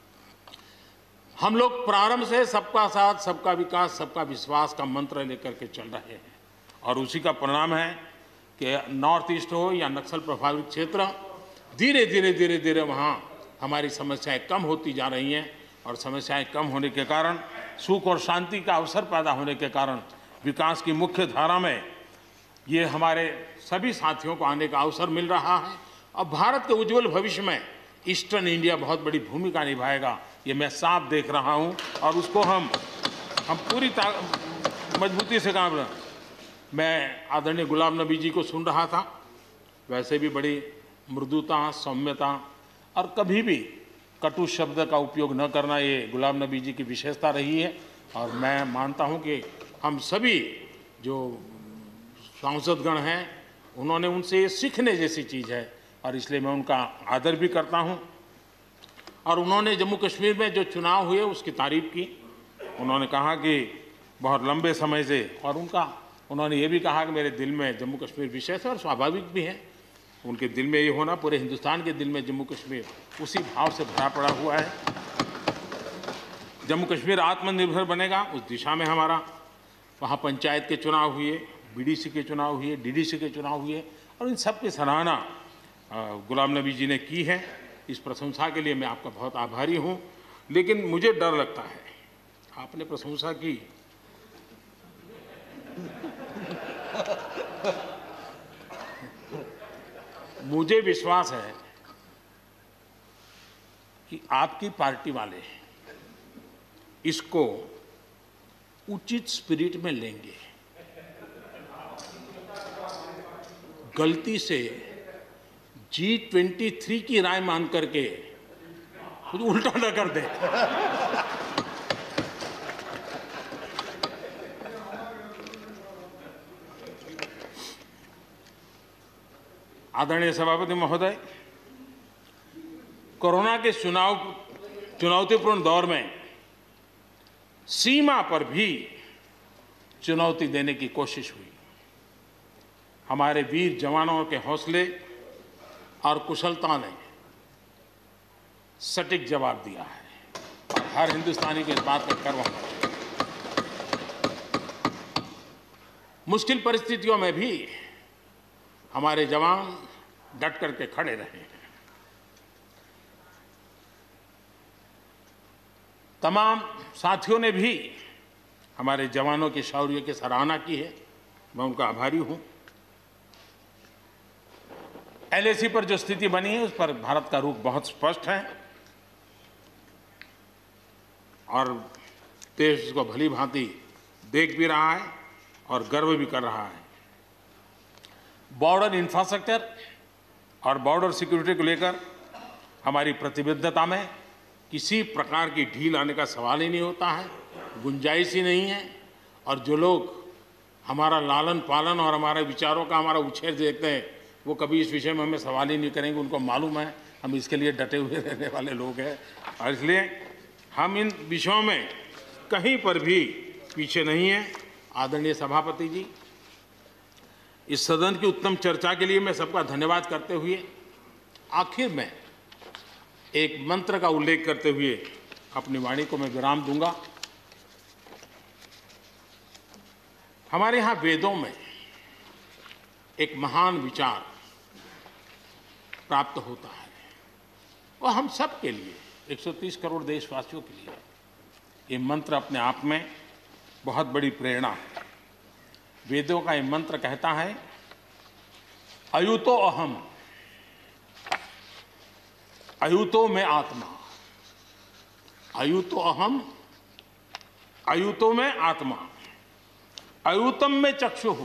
हम लोग प्रारंभ से सबका साथ, सबका विकास, सबका विश्वास का मंत्र लेकर के चल रहे हैं और उसी का परिणाम है कि नॉर्थ ईस्ट हो या नक्सल प्रभावित क्षेत्र, धीरे धीरे वहाँ हमारी समस्याएं कम होती जा रही हैं। और समस्याएं कम होने के कारण, सुख और शांति का अवसर पैदा होने के कारण विकास की मुख्य धारा में ये हमारे सभी साथियों को आने का अवसर मिल रहा है। और भारत के उज्जवल भविष्य में ईस्टर्न इंडिया बहुत बड़ी भूमिका निभाएगा, ये मैं साफ देख रहा हूँ। और उसको हम पूरी मजबूती से काम। मैं आदरणीय गुलाम नबी जी को सुन रहा था, वैसे भी बड़ी मृदुता, सौम्यता और कभी भी कटु शब्द का उपयोग न करना ये गुलाम नबी जी की विशेषता रही है। और मैं मानता हूँ कि हम सभी जो सांसदगण हैं उन्होंने उनसे ये सीखने जैसी चीज़ है और इसलिए मैं उनका आदर भी करता हूँ। और उन्होंने जम्मू कश्मीर में जो चुनाव हुए उसकी तारीफ की। उन्होंने कहा कि बहुत लंबे समय से, और उन्होंने ये भी कहा कि मेरे दिल में जम्मू कश्मीर विशेष है और स्वाभाविक भी है। उनके दिल में ये होना, पूरे हिंदुस्तान के दिल में जम्मू कश्मीर उसी भाव से भरा पड़ा हुआ है। जम्मू कश्मीर आत्मनिर्भर बनेगा, उस दिशा में हमारा वहाँ पंचायत के चुनाव हुए, बीडीसी के चुनाव हुए, डीडीसी के चुनाव हुए और इन सब की सराहना गुलाम नबी जी ने की है। इस प्रशंसा के लिए मैं आपका बहुत आभारी हूँ। लेकिन मुझे डर लगता है, आपने प्रशंसा की, मुझे विश्वास है कि आपकी पार्टी वाले इसको उचित स्पिरिट में लेंगे। गलती से G23 की राय मान करके कुछ उल्टा न कर दे। आदरणीय सभापति महोदय, कोरोना के चुनौतीपूर्ण दौर में सीमा पर भी चुनौती देने की कोशिश हुई। हमारे वीर जवानों के हौसले और कुशलता ने सटीक जवाब दिया है और हर हिंदुस्तानी को इस बात का गर्व है। मुश्किल परिस्थितियों में भी हमारे जवान डट करके खड़े रहे हैं। तमाम साथियों ने भी हमारे जवानों के शौर्य की सराहना की है, मैं उनका आभारी हूं। LAC पर जो स्थिति बनी है उस पर भारत का रुख बहुत स्पष्ट है और देश इसको भली भांति देख भी रहा है और गर्व भी कर रहा है। बॉर्डर इंफ्रास्ट्रक्चर और बॉर्डर सिक्योरिटी को लेकर हमारी प्रतिबद्धता में किसी प्रकार की ढील आने का सवाल ही नहीं होता है, गुंजाइश ही नहीं है। और जो लोग हमारा लालन पालन और हमारे विचारों का हमारा उछेर देखते हैं वो कभी इस विषय में हमें सवाल ही नहीं करेंगे। उनको मालूम है हम इसके लिए डटे हुए रहने वाले लोग हैं और इसलिए हम इन विषयों में कहीं पर भी पीछे नहीं हैं। आदरणीय सभापति जी, इस सदन की उत्तम चर्चा के लिए मैं सबका धन्यवाद करते हुए आखिर में एक मंत्र का उल्लेख करते हुए अपनी वाणी को मैं विराम दूंगा। हमारे यहाँ वेदों में एक महान विचार प्राप्त होता है और हम सब के लिए 130 करोड़ देशवासियों के लिए ये मंत्र अपने आप में बहुत बड़ी प्रेरणा है। वेदों का ये मंत्र कहता है, अयुतो अहम, अयुतो में आत्मा, अयुतो अहम, अयुतो में आत्मा, अयुतम में चक्षुः,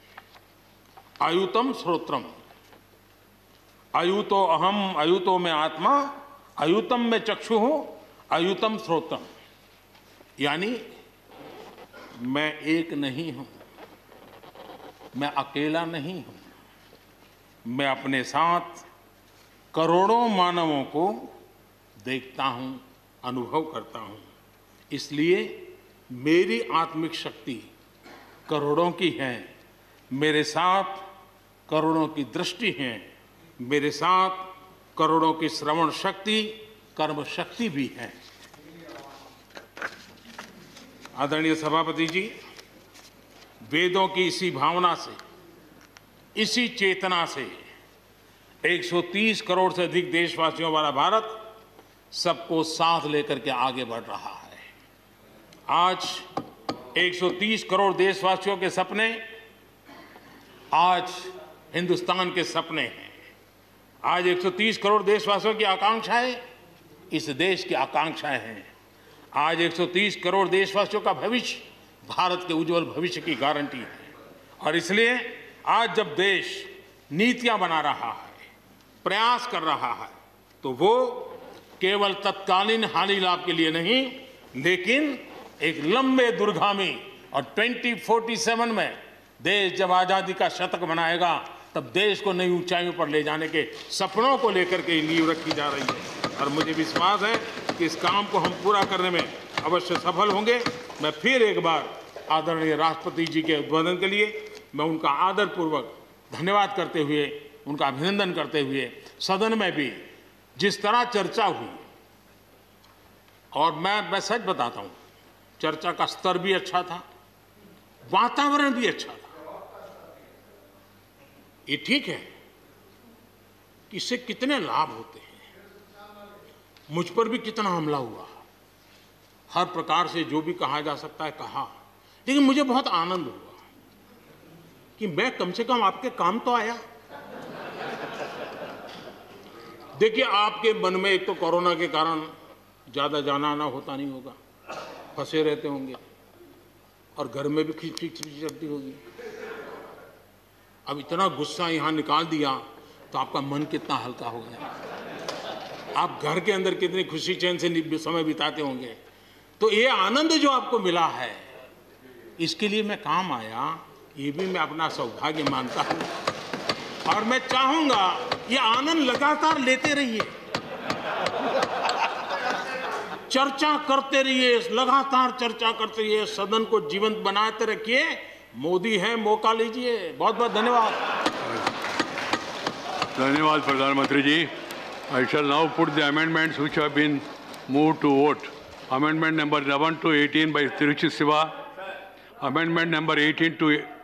अयुतम श्रोत्रम। अयुतो अहम, अयुतो में आत्मा, अयुतम में चक्षुः, अयुतम श्रोत्रम। यानी मैं एक नहीं हूं, मैं अकेला नहीं हूं, मैं अपने साथ करोड़ों मानवों को देखता हूं, अनुभव करता हूं। इसलिए मेरी आत्मिक शक्ति करोड़ों की है, मेरे साथ करोड़ों की दृष्टि है, मेरे साथ करोड़ों की श्रवण शक्ति, कर्म शक्ति भी है। आदरणीय सभापति जी, वेदों की इसी भावना से, इसी चेतना से 130 करोड़ से अधिक देशवासियों वाला भारत सबको साथ लेकर के आगे बढ़ रहा है। आज 130 करोड़ देशवासियों के सपने आज हिंदुस्तान के सपने हैं। आज 130 करोड़ देशवासियों की आकांक्षाएं इस देश की आकांक्षाएं हैं। आज 130 करोड़ देशवासियों का भविष्य भारत के उज्जवल भविष्य की गारंटी है। और इसलिए आज जब देश नीतियां बना रहा है, प्रयास कर रहा है, तो वो केवल तत्कालीन हानि लाभ के लिए नहीं, लेकिन एक लंबे दूरगामी और 2047 में देश जब आज़ादी का शतक मनाएगा तब देश को नई ऊंचाइयों पर ले जाने के सपनों को लेकर के नींव रखी जा रही है। और मुझे विश्वास है कि इस काम को हम पूरा करने में अवश्य सफल होंगे। मैं फिर एक बार आदरणीय राष्ट्रपति जी के उद्बोधन के लिए मैं उनका आदरपूर्वक धन्यवाद करते हुए, उनका अभिनंदन करते हुए, सदन में भी जिस तरह चर्चा हुई, और मैं सच बताता हूं, चर्चा का स्तर भी अच्छा था, वातावरण भी अच्छा था। ये ठीक है कि इससे कितने लाभ होते हैं, मुझ पर भी कितना हमला हुआ, हर प्रकार से जो भी कहा जा सकता है कहा, लेकिन मुझे बहुत आनंद हुआ कि मैं कम से कम आपके काम तो आया। देखिए, आपके मन में एक तो कोरोना के कारण ज्यादा जाना आना होता नहीं होगा, फंसे रहते होंगे और घर में भी खिचखिच चलती होगी। अब इतना गुस्सा यहां निकाल दिया तो आपका मन कितना हल्का हो गया, आप घर के अंदर कितनी खुशी चैन से समय बिताते होंगे। तो ये आनंद जो आपको मिला है, इसके लिए मैं काम आया, ये भी मैं अपना सौभाग्य मानता हूं और मैं चाहूंगा ये आनंद लगातार लेते रहिए, चर्चा करते रहिए, लगातार चर्चा करते रहिए, सदन को जीवंत बनाते रखिए। मोदी है, मौका लीजिए। बहुत बहुत धन्यवाद। धन्यवाद प्रधानमंत्री जी। I shall now put the amendments which have been moved to vote. Amendment number 11 to 18 by Tiruchi Siva. Amendment number 18 to